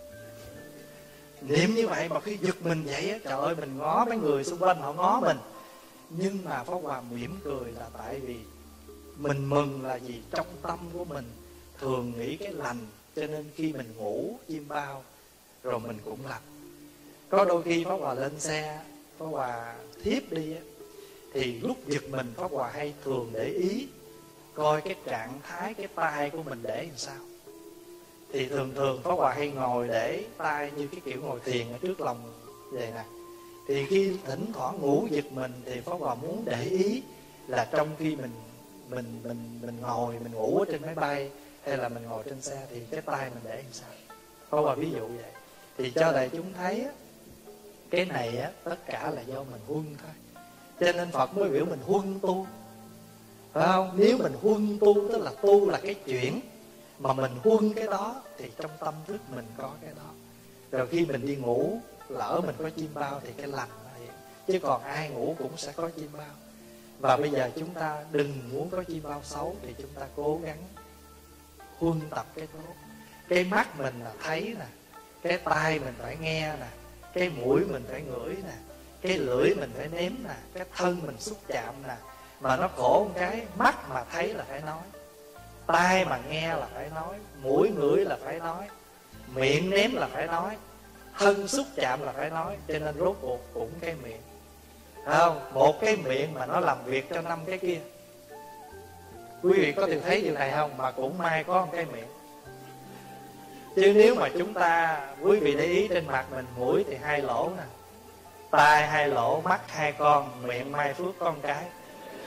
Niệm như vậy mà khi giật mình vậy á, trời ơi, mình ngó mấy người xung quanh họ ngó mình, nhưng mà Pháp Hòa mỉm cười là tại vì mình mừng là gì? Trong tâm của mình thường nghĩ cái lành, cho nên khi mình ngủ chim bao rồi mình cũng lành. Có đôi khi Pháp Hòa lên xe, Pháp Hòa thiếp đi á, thì lúc giật mình Pháp Hòa hay thường để ý coi cái trạng thái cái tay của mình để làm sao. Thì thường Pháp Hòa hay ngồi để tay như cái kiểu ngồi thiền ở trước lòng vậy nè. Thì khi thỉnh thoảng ngủ giật mình thì Pháp Hòa muốn để ý là trong khi mình ngồi, mình ngủ ở trên máy bay hay là mình ngồi trên xe thì cái tay mình để làm sao. Pháp Hòa ví dụ vậy. Thì cho đại chúng thấy á, cái này á, tất cả là do mình huân thôi. Cho nên Phật mới biểu mình huân tu, phải không? Nếu mình huân tu, tức là tu là cái chuyển, mà mình huân cái đó thì trong tâm thức mình có cái đó. Rồi khi mình đi ngủ, lỡ mình có chim bao thì cái lành nó hiện. Chứ còn ai ngủ cũng sẽ có chim bao. Và bây giờ chúng ta đừng muốn có chim bao xấu, thì chúng ta cố gắng huân tập cái tốt. Cái mắt mình là thấy nè, cái tai mình phải nghe nè, cái mũi mình phải ngửi nè, cái lưỡi mình phải nếm nè, cái thân mình xúc chạm nè. Mà nó khổ một cái, mắt mà thấy là phải nói, tai mà nghe là phải nói, mũi ngửi là phải nói, miệng nếm là phải nói, thân xúc chạm là phải nói. Cho nên rốt cuộc cũng cái miệng, phải không? Một cái miệng mà nó làm việc cho 5 cái kia. Quý vị có từng thấy điều này không? Mà cũng may có một cái miệng. Chứ nếu mà chúng ta, quý vị để ý trên mặt mình, mũi thì 2 lỗ nè, tai 2 lỗ, mắt 2 con, miệng mai phước con cái.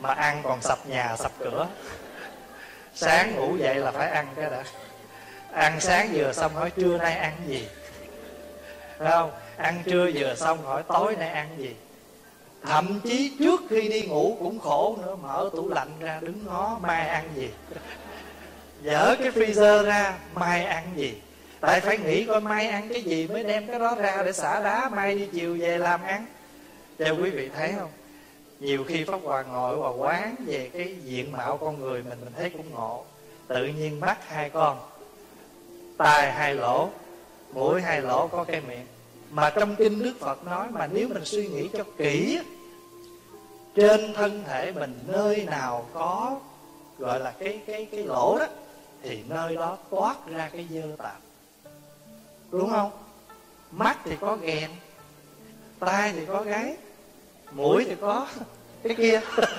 mà ăn còn sập nhà sập cửa. Sáng ngủ dậy là phải ăn cái đã. Ăn sáng vừa xong hỏi trưa nay ăn gì, phải không? Ăn trưa vừa xong hỏi tối nay ăn gì. Thậm chí trước khi đi ngủ cũng khổ nữa, mở tủ lạnh ra đứng ngó mai ăn gì, dỡ cái freezer ra mai ăn gì. Tại phải nghĩ coi mai ăn cái gì mới đem cái đó ra để xả đá, mai đi chiều về làm ăn. Cho quý vị thấy không, nhiều khi Pháp Hòa ngồi và quán về cái diện mạo con người mình thấy cũng ngộ. Tự nhiên mắt hai con, tai hai lỗ, mũi hai lỗ, có cái miệng. Mà trong kinh Đức Phật nói, mà nếu mình suy nghĩ cho kỹ, trên thân thể mình nơi nào có gọi là cái lỗ đó, thì nơi đó toát ra cái dơ tạp, đúng không? Mắt thì có ghèn, tai thì có gáy, mũi thì có cái kia.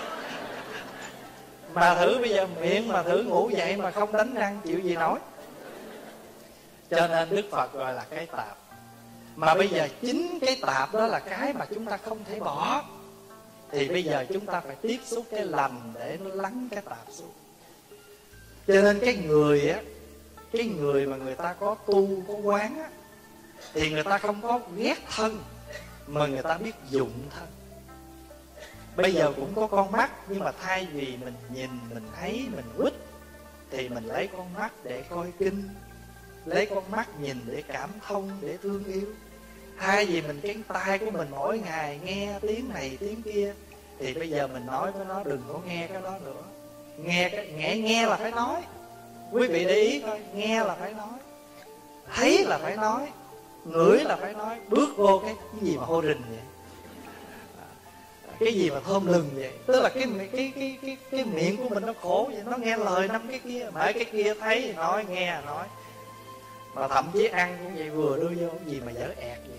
Mà thử bây giờ miệng mà thử ngủ dậy mà không đánh răng chịu gì nổi. Cho nên Đức Phật gọi là cái tạp. Mà bây giờ chính cái tạp đó là cái mà chúng ta không thể bỏ. Thì bây giờ chúng ta phải tiếp xúc cái lành để nó lắng cái tạp xuống. Cho nên cái người á, cái người mà người ta có tu, có quán á, thì người ta không có ghét thân, mà người ta biết dụng thân. Bây giờ cũng có con mắt, nhưng mà thay vì mình nhìn, mình thấy, mình quýt, thì mình lấy con mắt để coi kinh, lấy con mắt nhìn để cảm thông, để thương yêu. Thay vì mình cái tai của mình mỗi ngày nghe tiếng này tiếng kia, thì bây giờ mình nói với nó đừng có nghe cái đó nữa. Nghe là phải nói. Quý vị để ý coi, nghe là phải nói, thấy là phải nói, ngửi là phải nói. Bước vô cái gì mà hô rình vậy, cái gì mà thơm lừng vậy, tức là cái miệng của mình nó khổ vậy, nó nghe lời năm cái kia. Mà cái kia thấy thì nói, nghe nói. Mà thậm chí ăn cũng vậy, vừa đưa vô cái gì mà dở ẹt vậy.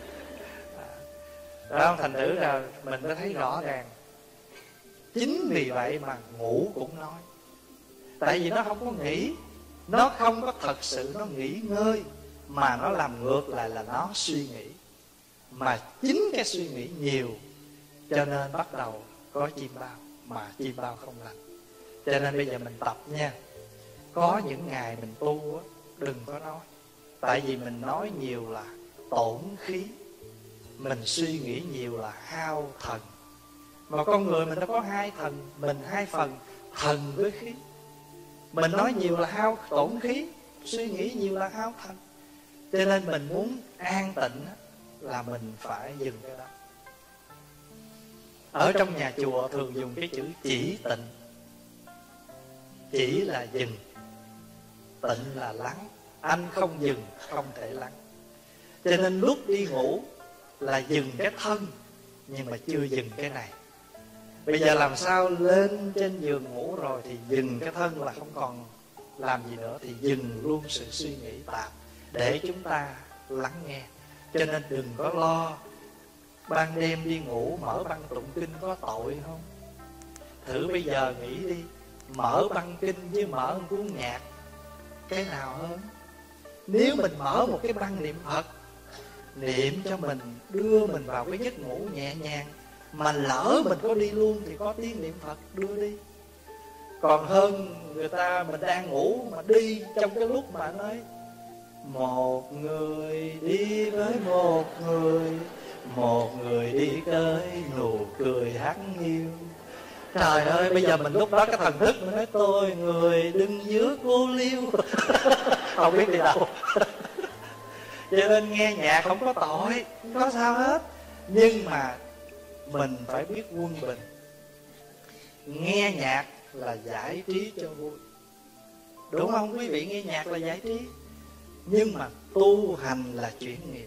Đó, thành thử là mình mới thấy rõ ràng. Chính vì vậy mà ngủ cũng nói. Tại vì nó không có nghĩ, nó không có thật sự nó nghỉ ngơi, mà nó làm ngược lại là nó suy nghĩ. Mà chính cái suy nghĩ nhiều, cho nên bắt đầu có chim bao, mà chim bao không lành. Cho nên bây giờ mình tập nha. Có những ngày mình tu á, đừng có nói. Tại vì mình nói nhiều là tổn khí, mình suy nghĩ nhiều là hao thần. Mà con người mình nó có hai thần, mình hai phần, thần với khí. Mình nói nhiều là hao tổn khí, suy nghĩ nhiều là hao thần. Cho nên mình muốn an tịnh là mình phải dừng cái đó. Ở trong nhà chùa thường dùng cái chữ chỉ tịnh. Chỉ là dừng, tịnh là lắng. Anh không dừng không thể lắng. Cho nên lúc đi ngủ là dừng cái thân, nhưng mà chưa dừng cái này. Bây giờ làm sao lên trên giường ngủ rồi thì dừng cái thân là không còn làm gì nữa, thì dừng luôn sự suy nghĩ tạp để chúng ta lắng nghe. Cho nên đừng có lo ban đêm đi ngủ mở băng tụng kinh có tội không? Thử bây giờ nghĩ đi, mở băng kinh với mở một cuốn nhạc, cái nào hơn? Nếu mình mở một cái băng niệm Phật, niệm cho mình, đưa mình vào cái giấc ngủ nhẹ nhàng, mà lỡ mình có đi luôn thì có tiếng niệm Phật đưa đi. Còn hơn người ta mình đang ngủ mà đi trong cái lúc mà nói một người đi với một người đi tới nụ cười hắt hiu. Trời ơi, bây giờ mình lúc đó cái thần thức mình nói tôi người đứng dưới cô liêu. Không biết đi đâu. Cho nên nghe nhạc không có tội, không có sao hết. Nhưng mà mình phải biết quân bình. Nghe nhạc là giải trí cho vui, đúng không quý vị? Nghe nhạc là giải trí. Nhưng mà tu hành là chuyển nghiệp.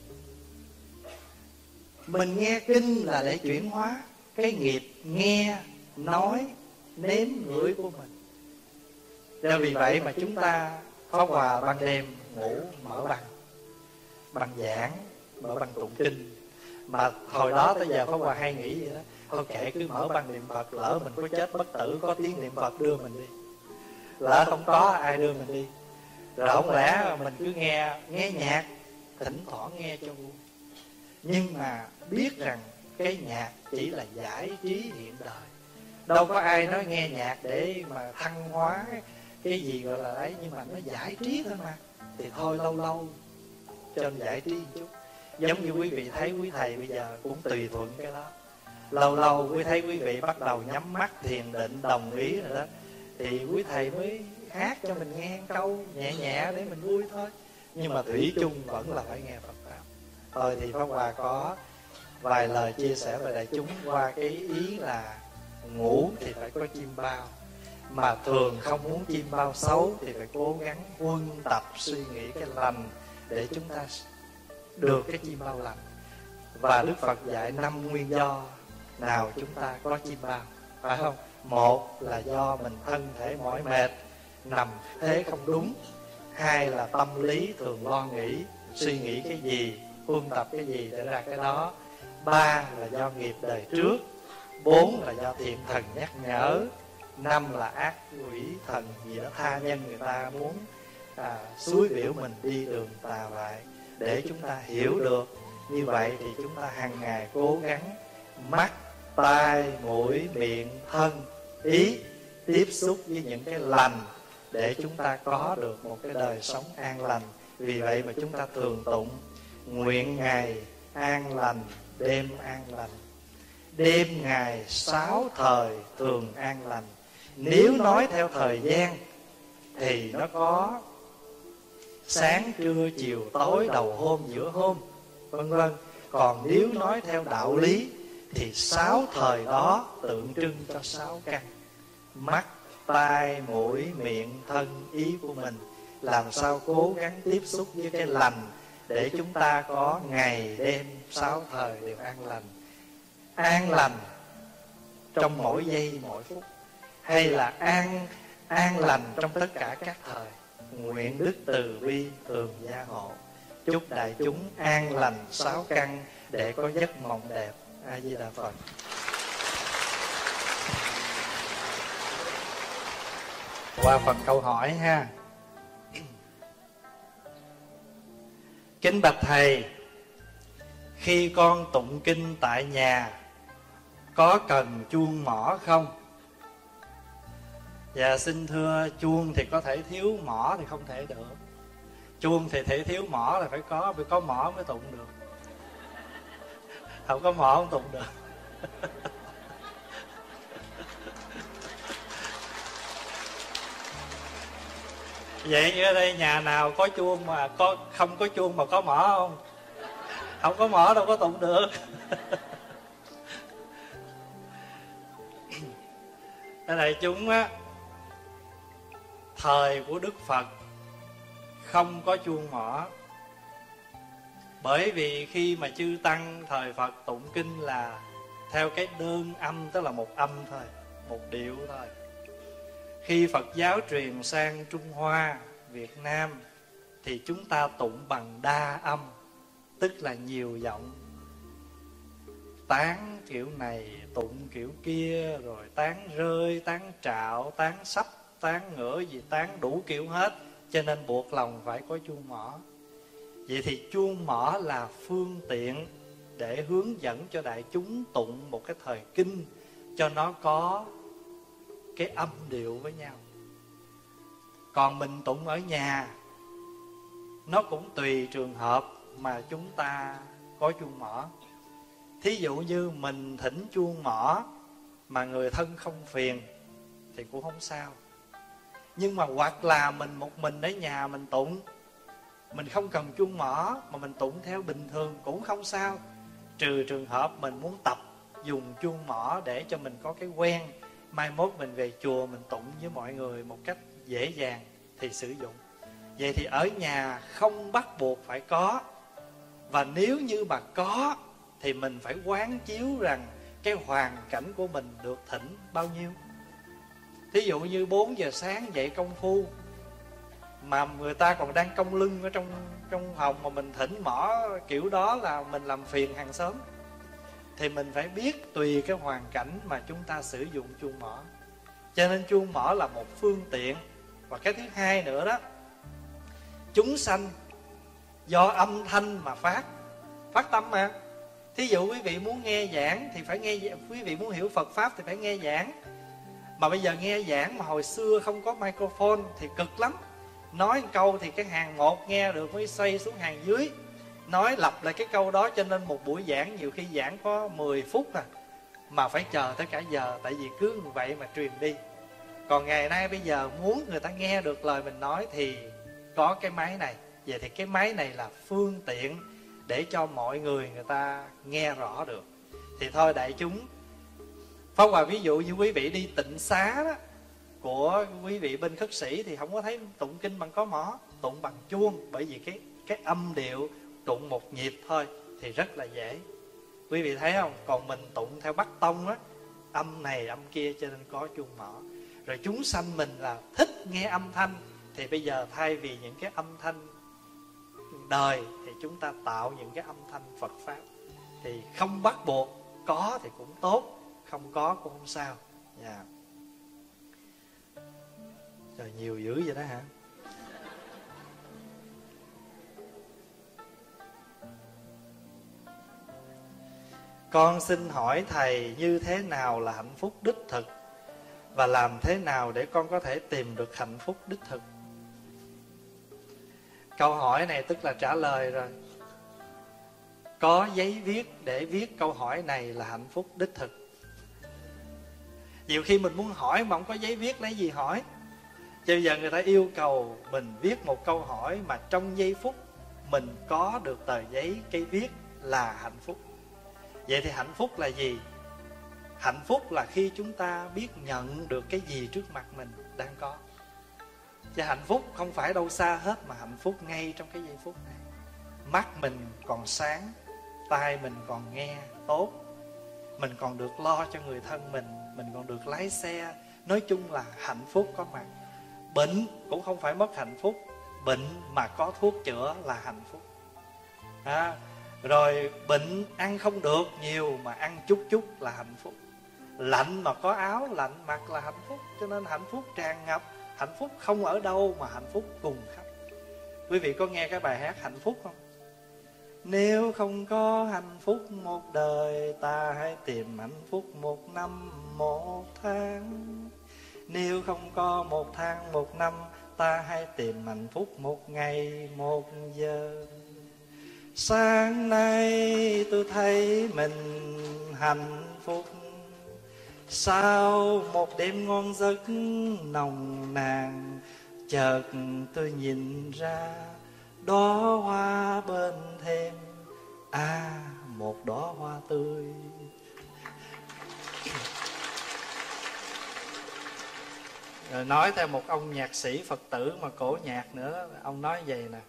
Mình nghe kinh là để chuyển hóa cái nghiệp nghe, nói, nếm, ngửi của mình. Cho vì vậy mà chúng ta Pháp Hòa ban đêm ngủ mở băng giảng, mở băng tụng kinh. Mà hồi đó tới giờ Pháp Hòa hay nghĩ vậy đó, thôi kệ cứ mở băng niệm Phật, lỡ mình có chết bất tử có tiếng niệm Phật đưa mình đi, lỡ không có ai đưa mình đi. Rồi không lẽ mình cứ nghe nhạc, thỉnh thoảng nghe cho vui. Nhưng mà biết rằng cái nhạc chỉ là giải trí hiện đời, Đâu có ai nói nghe nhạc để mà thăng hóa cái gì gọi là ấy, nhưng mà nó giải trí thôi mà. Thì thôi lâu lâu cho giải trí một chút. Giống như quý vị thấy quý thầy bây giờ cũng tùy thuận cái đó. Lâu lâu quý thấy quý vị bắt đầu nhắm mắt thiền định đồng ý rồi đó, thì quý thầy mới hát cho mình nghe câu nhẹ nhẹ để mình vui thôi. Nhưng mà thủy chung vẫn là phải nghe Phật pháp. Thôi thì Pháp Hòa có vài lời chia sẻ về đại chúng qua cái ý là ngủ thì phải có chim bao, mà thường không muốn chim bao xấu thì phải cố gắng huân tập suy nghĩ cái lành để chúng ta được cái chim bao lành. Và Đức Phật dạy 5 nguyên do nào chúng ta có chim bao, phải không? Một là do mình thân thể mỏi mệt, nằm thế không đúng. Hai là tâm lý thường lo nghĩ, suy nghĩ cái gì, huân tập cái gì để ra cái đó. Ba là do nghiệp đời trước. Bốn là do thiện thần nhắc nhở. Năm là ác quỷ thần gì đó, tha nhân người ta muốn xúi biểu mình đi đường tà bại. Để chúng ta hiểu được như vậy thì chúng ta hàng ngày cố gắng mắt, tai, mũi, miệng, thân, ý tiếp xúc với những cái lành để chúng ta có được một cái đời sống an lành. Vì vậy mà chúng ta thường tụng nguyện ngày an lành, đêm an lành. Đêm ngày 6 thời thường an lành. Nếu nói theo thời gian thì nó có sáng, trưa, chiều, tối, đầu hôm, giữa hôm, vân vân. Còn nếu nói theo đạo lý thì 6 thời đó tượng trưng cho 6 căn: mắt, tai, mũi, miệng, thân, ý của mình. Làm sao cố gắng tiếp xúc với cái lành để chúng ta có ngày đêm 6 thời đều an lành. An lành trong mỗi giây mỗi phút, hay là an lành trong tất cả các thời. Nguyện đức từ bi thường gia hộ. Chúc đại chúng an lành 6 căn để có giấc mộng đẹp. A Di Đà Phật. Qua phần câu hỏi ha. Kính bạch thầy, khi con tụng kinh tại nhà có cần chuông mỏ không? Dạ xin thưa, chuông thì có thể thiếu, mỏ thì không thể được. Chuông thì thể thiếu, mỏ là phải có mỏ mới tụng được. Không có mỏ không tụng được. Vậy như ở đây nhà nào có chuông mà không có chuông mà có mỏ không? Không có mỏ đâu có tụng được. Đại chúng á, thời của Đức Phật không có chuông mỏ. Bởi vì khi mà chư tăng thời Phật tụng kinh là theo cái đơn âm, tức là một âm thôi, một điệu thôi. Khi Phật giáo truyền sang Trung Hoa, Việt Nam thì chúng ta tụng bằng đa âm, tức là nhiều giọng. Tán kiểu này, tụng kiểu kia, rồi tán rơi, tán trạo, tán sắp, tán ngửa gì, tán đủ kiểu hết. Cho nên buộc lòng phải có chuông mỏ. Vậy thì chuông mỏ là phương tiện để hướng dẫn cho đại chúng tụng một cái thời kinh cho nó có cái âm điệu với nhau. Còn mình tụng ở nhà, nó cũng tùy trường hợp mà chúng ta có chuông mỏ. Thí dụ như mình thỉnh chuông mỏ mà người thân không phiền thì cũng không sao. Nhưng mà hoặc là mình một mình ở nhà mình tụng, mình không cần chuông mỏ mà mình tụng theo bình thường cũng không sao. Trừ trường hợp mình muốn tập dùng chuông mỏ để cho mình có cái quen, mai mốt mình về chùa mình tụng với mọi người một cách dễ dàng thì sử dụng. Vậy thì ở nhà không bắt buộc phải có. Và nếu như mà có thì mình phải quán chiếu rằng cái hoàn cảnh của mình được thỉnh bao nhiêu. Thí dụ như 4 giờ sáng dậy công phu mà người ta còn đang cong lưng ở trong phòng mà mình thỉnh mỏ kiểu đó là mình làm phiền hàng xóm. Thì mình phải biết tùy cái hoàn cảnh mà chúng ta sử dụng chuông mỏ. Cho nên chuông mỏ là một phương tiện. Và cái thứ hai nữa đó, chúng sanh do âm thanh mà phát tâm mà. Thí dụ quý vị muốn nghe giảng thì phải nghe, quý vị muốn hiểu Phật Pháp thì phải nghe giảng. Mà bây giờ nghe giảng mà hồi xưa không có microphone thì cực lắm. Nói một câu thì cái hàng một nghe được mới xoay xuống hàng dưới. Nói lặp lại cái câu đó, cho nên một buổi giảng nhiều khi giảng có 10 phút mà phải chờ tới cả giờ. Tại vì cứ như vậy mà truyền đi. Còn ngày nay bây giờ muốn người ta nghe được lời mình nói thì có cái máy này. Vậy thì cái máy này là phương tiện để cho mọi người ta nghe rõ được. Thì thôi đại chúng, Pháp Hòa ví dụ như quý vị đi tịnh xá đó, của quý vị bên khất sĩ thì không có thấy tụng kinh bằng có mõ, tụng bằng chuông. Bởi vì cái âm điệu tụng một nhịp thôi thì rất là dễ. Quý vị thấy không? Còn mình tụng theo Bắc Tông á, âm này âm kia cho nên có chuông mõ. Rồi chúng sanh mình là thích nghe âm thanh, thì bây giờ thay vì những cái âm thanh đời thì chúng ta tạo những cái âm thanh Phật Pháp. Thì không bắt buộc, có thì cũng tốt, không có cũng không sao. Yeah. Trời, nhiều dữ vậy đó hả? Con xin hỏi thầy, như thế nào là hạnh phúc đích thực? Và làm thế nào để con có thể tìm được hạnh phúc đích thực? Câu hỏi này tức là trả lời rồi. Có giấy viết để viết câu hỏi này là hạnh phúc đích thực. Nhiều khi mình muốn hỏi mà không có giấy viết lấy gì hỏi. Cho bây giờ người ta yêu cầu mình viết một câu hỏi mà trong giây phút mình có được tờ giấy cây viết là hạnh phúc. Vậy thì hạnh phúc là gì? Hạnh phúc là khi chúng ta biết nhận được cái gì trước mặt mình đang có. Chứ hạnh phúc không phải đâu xa hết, mà hạnh phúc ngay trong cái giây phút này. Mắt mình còn sáng, tai mình còn nghe tốt, mình còn được lo cho người thân mình còn được lái xe. Nói chung là hạnh phúc có mặt. Bệnh cũng không phải mất hạnh phúc, bệnh mà có thuốc chữa là hạnh phúc. Rồi bệnh ăn không được nhiều mà ăn chút chút là hạnh phúc. Lạnh mà có áo lạnh mặc là hạnh phúc. Cho nên hạnh phúc tràn ngập. Hạnh phúc không ở đâu mà hạnh phúc cùng khắp. Quý vị có nghe cái bài hát hạnh phúc không? Nếu không có hạnh phúc một đời, ta hãy tìm hạnh phúc một năm một tháng. Nếu không có một tháng một năm, ta hãy tìm hạnh phúc một ngày một giờ. Sáng nay tôi thấy mình hạnh phúc, sau một đêm ngon giấc nồng nàn, chợt tôi nhìn ra đóa hoa bên thềm, một đóa hoa tươi. Rồi nói theo một ông nhạc sĩ Phật tử mà cổ nhạc nữa, ông nói vậy nè: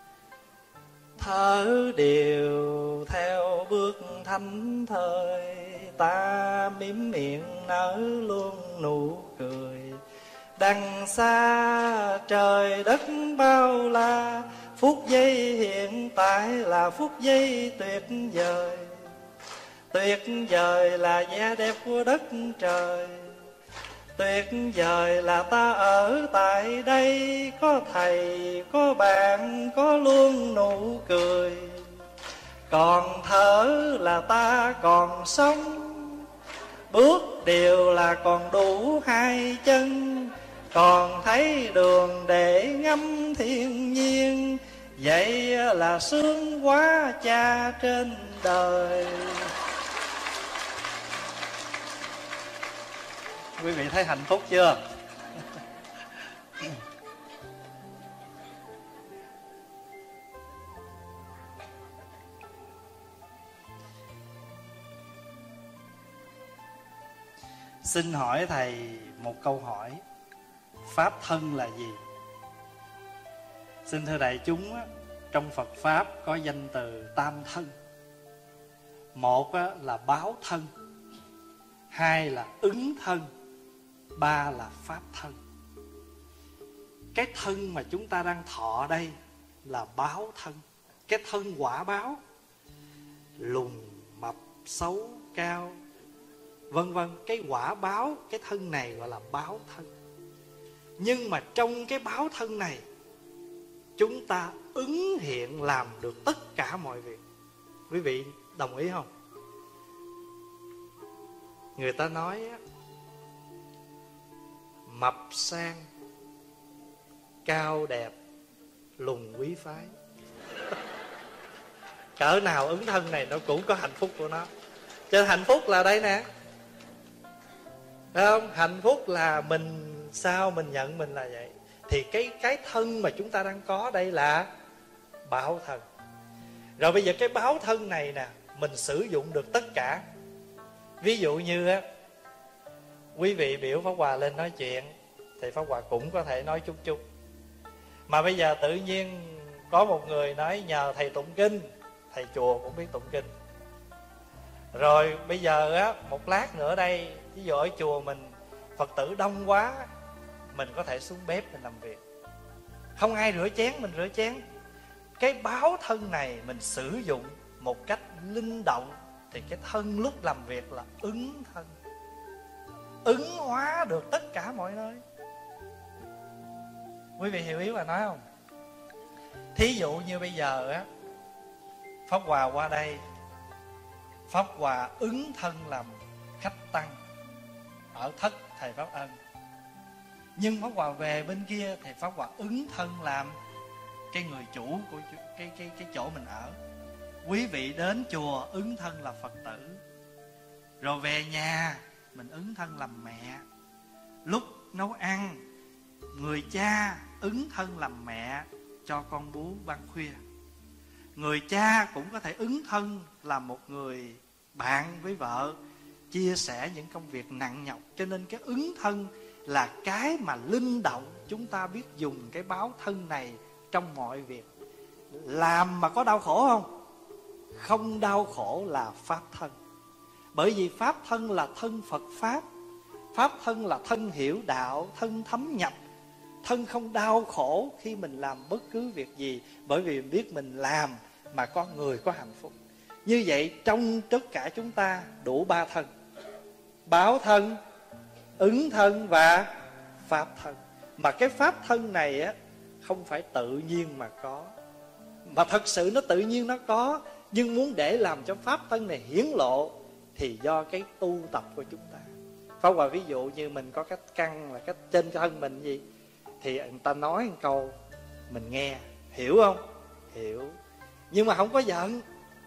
thở đều theo bước thánh thời, ta mím miệng nở luôn nụ cười. Đằng xa trời đất bao la, phút giây hiện tại là phút giây tuyệt vời. Tuyệt vời là vẻ đẹp của đất trời, tuyệt vời là ta ở tại đây, có thầy, có bạn, có luôn nụ cười. Còn thở là ta còn sống, bước đều là còn đủ hai chân, còn thấy đường để ngắm thiên nhiên. Vậy là sướng quá cha trên đời. Quý vị thấy hạnh phúc chưa? Xin hỏi thầy một câu hỏi: pháp thân là gì? Xin thưa đại chúng, trong Phật Pháp có danh từ tam thân. Một là báo thân, hai là ứng thân, ba là pháp thân. Cái thân mà chúng ta đang thọ đây là báo thân. Cái thân quả báo, lùn, mập, xấu, cao, vân vân. Cái quả báo, cái thân này gọi là báo thân. Nhưng mà trong cái báo thân này, chúng ta ứng hiện làm được tất cả mọi việc. Quý vị đồng ý không? Người ta nói mập sang, cao đẹp, lùn quý phái. Cỡ nào ứng thân này nó cũng có hạnh phúc của nó. Cho nên hạnh phúc là đây nè, thấy không? Hạnh phúc là mình sao mình nhận mình là vậy. Thì cái thân mà chúng ta đang có đây là báo thân. Rồi bây giờ cái báo thân này nè, mình sử dụng được tất cả. Ví dụ như á, quý vị biểu Pháp Hòa lên nói chuyện thì Pháp Hòa cũng có thể nói chút chút. Mà bây giờ tự nhiên có một người nói nhờ thầy tụng kinh, thầy chùa cũng biết tụng kinh. Rồi bây giờ á, một lát nữa đây, ví dụ ở chùa mình Phật tử đông quá, mình có thể xuống bếp mình làm việc. Không ai rửa chén, mình rửa chén. Cái báo thân này mình sử dụng một cách linh động thì cái thân lúc làm việc là ứng thân, ứng hóa được tất cả mọi nơi. Quý vị hiểu ý mà nói không? Thí dụ như bây giờ á, Pháp Hòa qua đây, Pháp Hòa ứng thân làm khách tăng ở thất thầy Pháp Ân. Nhưng Pháp Hòa về bên kia thì Pháp Hòa ứng thân làm cái người chủ của cái chỗ mình ở. Quý vị đến chùa ứng thân là Phật tử. Rồi về nhà mình ứng thân làm mẹ. Lúc nấu ăn, người cha ứng thân làm mẹ cho con bú ban khuya. Người cha cũng có thể ứng thân làm một người bạn với vợ, chia sẻ những công việc nặng nhọc. Cho nên cái ứng thân là cái mà linh động. Chúng ta biết dùng cái báo thân này trong mọi việc. Làm mà có đau khổ không? Không đau khổ là pháp thân. Bởi vì pháp thân là thân Phật Pháp. Pháp thân là thân hiểu đạo, thân thấm nhập. Thân không đau khổ khi mình làm bất cứ việc gì. Bởi vì mình biết mình làm mà con người có hạnh phúc. Như vậy trong tất cả chúng ta đủ 3 thân: báo thân, ứng thân và pháp thân. Mà cái pháp thân này á, không phải tự nhiên mà có, mà thật sự nó tự nhiên nó có. Nhưng muốn để làm cho pháp thân này hiển lộ thì do cái tu tập của chúng ta. Pháp Hòa ví dụ như mình có cái căn là cái trên thân mình gì, thì người ta nói một câu mình nghe, hiểu không? Hiểu. Nhưng mà không có giận.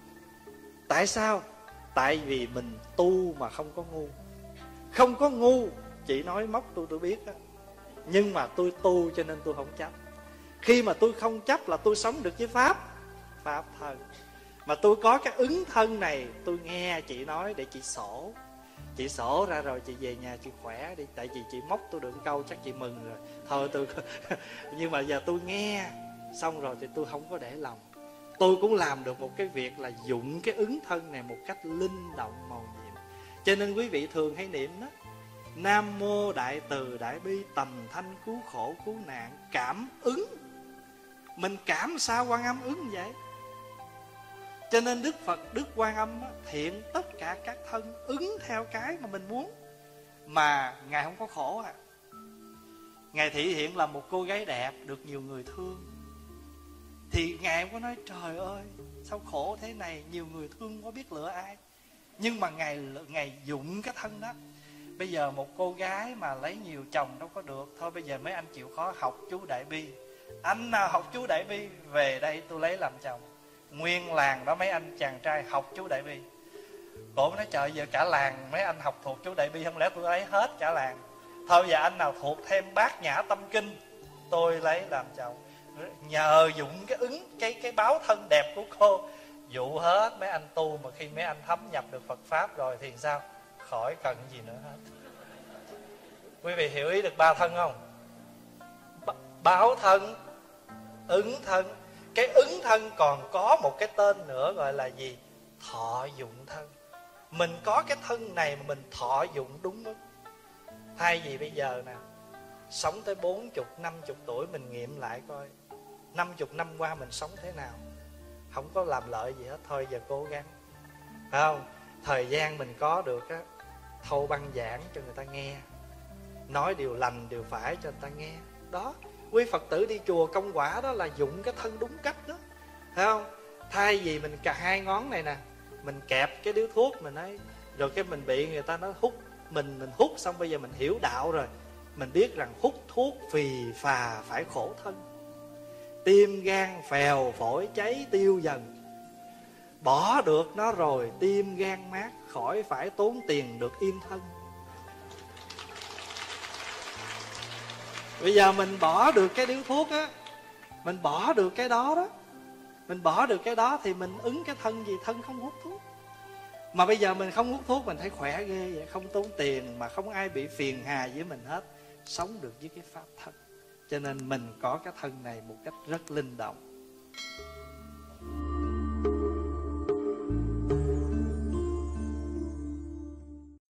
Tại sao? Tại vì mình tu mà không có ngu. Không có ngu, chị nói móc tôi biết đó. Nhưng mà tôi tu cho nên tôi không chấp. Khi mà tôi không chấp là tôi sống được với Pháp thân. Mà tôi có cái ứng thân này, tôi nghe chị nói để chị sổ. Chị sổ ra rồi chị về nhà chị khỏe đi. Tại vì chị móc tôi được câu chắc chị mừng rồi. Thôi tôi nhưng mà giờ tôi nghe xong rồi thì tôi không có để lòng. Tôi cũng làm được một cái việc là dụng cái ứng thân này một cách linh động màu nhiệm. Cho nên quý vị thường hay niệm đó: Nam mô Đại Từ Đại Bi Tầm Thanh Cứu Khổ Cứu Nạn. Cảm ứng. Mình cảm sao Quan Âm ứng vậy? Cho nên Đức Phật, Đức Quan Âm thiện tất cả các thân ứng theo cái mà mình muốn. Mà Ngài không có khổ à. Ngài thị hiện là một cô gái đẹp được nhiều người thương. Thì Ngài không có nói trời ơi sao khổ thế này, nhiều người thương có biết lựa ai. Nhưng mà Ngài dụng cái thân đó. Bây giờ một cô gái mà lấy nhiều chồng đâu có được. Thôi bây giờ mấy anh chịu khó học chú Đại Bi. Anh nào học chú Đại Bi về đây tôi lấy làm chồng. Nguyên làng đó mấy anh chàng trai học chú Đại Bi. Cổ nói trời giờ cả làng mấy anh học thuộc chú Đại Bi, không lẽ tôi lấy hết cả làng. Thôi bây giờ anh nào thuộc thêm Bát Nhã Tâm Kinh tôi lấy làm chồng. Nhờ dụng cái ứng cái báo thân đẹp của cô dụ hết mấy anh tu. Mà khi mấy anh thấm nhập được Phật Pháp rồi thì sao? Khỏi cần gì nữa hết. Quý vị hiểu ý được 3 thân không? Báo thân, ứng thân. Cái ứng thân còn có một cái tên nữa gọi là gì? Thọ dụng thân. Mình có cái thân này mà mình thọ dụng đúng mức. Thay vì bây giờ nè, sống tới 40, 50 tuổi mình nghiệm lại coi 50 năm qua mình sống thế nào. Không có làm lợi gì hết. Thôi giờ cố gắng, phải không? Thời gian mình có được á, thâu băng giảng cho người ta nghe, nói điều lành điều phải cho người ta nghe. Đó, quý Phật tử đi chùa công quả đó là dụng cái thân đúng cách đó, phải không? Thay vì mình cà 2 ngón này nè, mình kẹp cái điếu thuốc mình ấy, rồi cái mình bị người ta nói hút, mình hút xong bây giờ mình hiểu đạo rồi, Mình biết rằng hút thuốc phì phà phải khổ thân, tim gan phèo phổi cháy tiêu dần. Bỏ được nó rồi tim gan mát, khỏi phải tốn tiền được yên thân. Bây giờ mình bỏ được cái điếu thuốc á, mình bỏ được cái đó đó, mình bỏ được cái đó thì mình ứng cái thân gì? Thân không hút thuốc. Mà bây giờ mình không hút thuốc mình thấy khỏe ghê vậy, không tốn tiền mà không ai bị phiền hà với mình hết, sống được với cái pháp thân. Cho nên mình có cái thân này một cách rất linh động.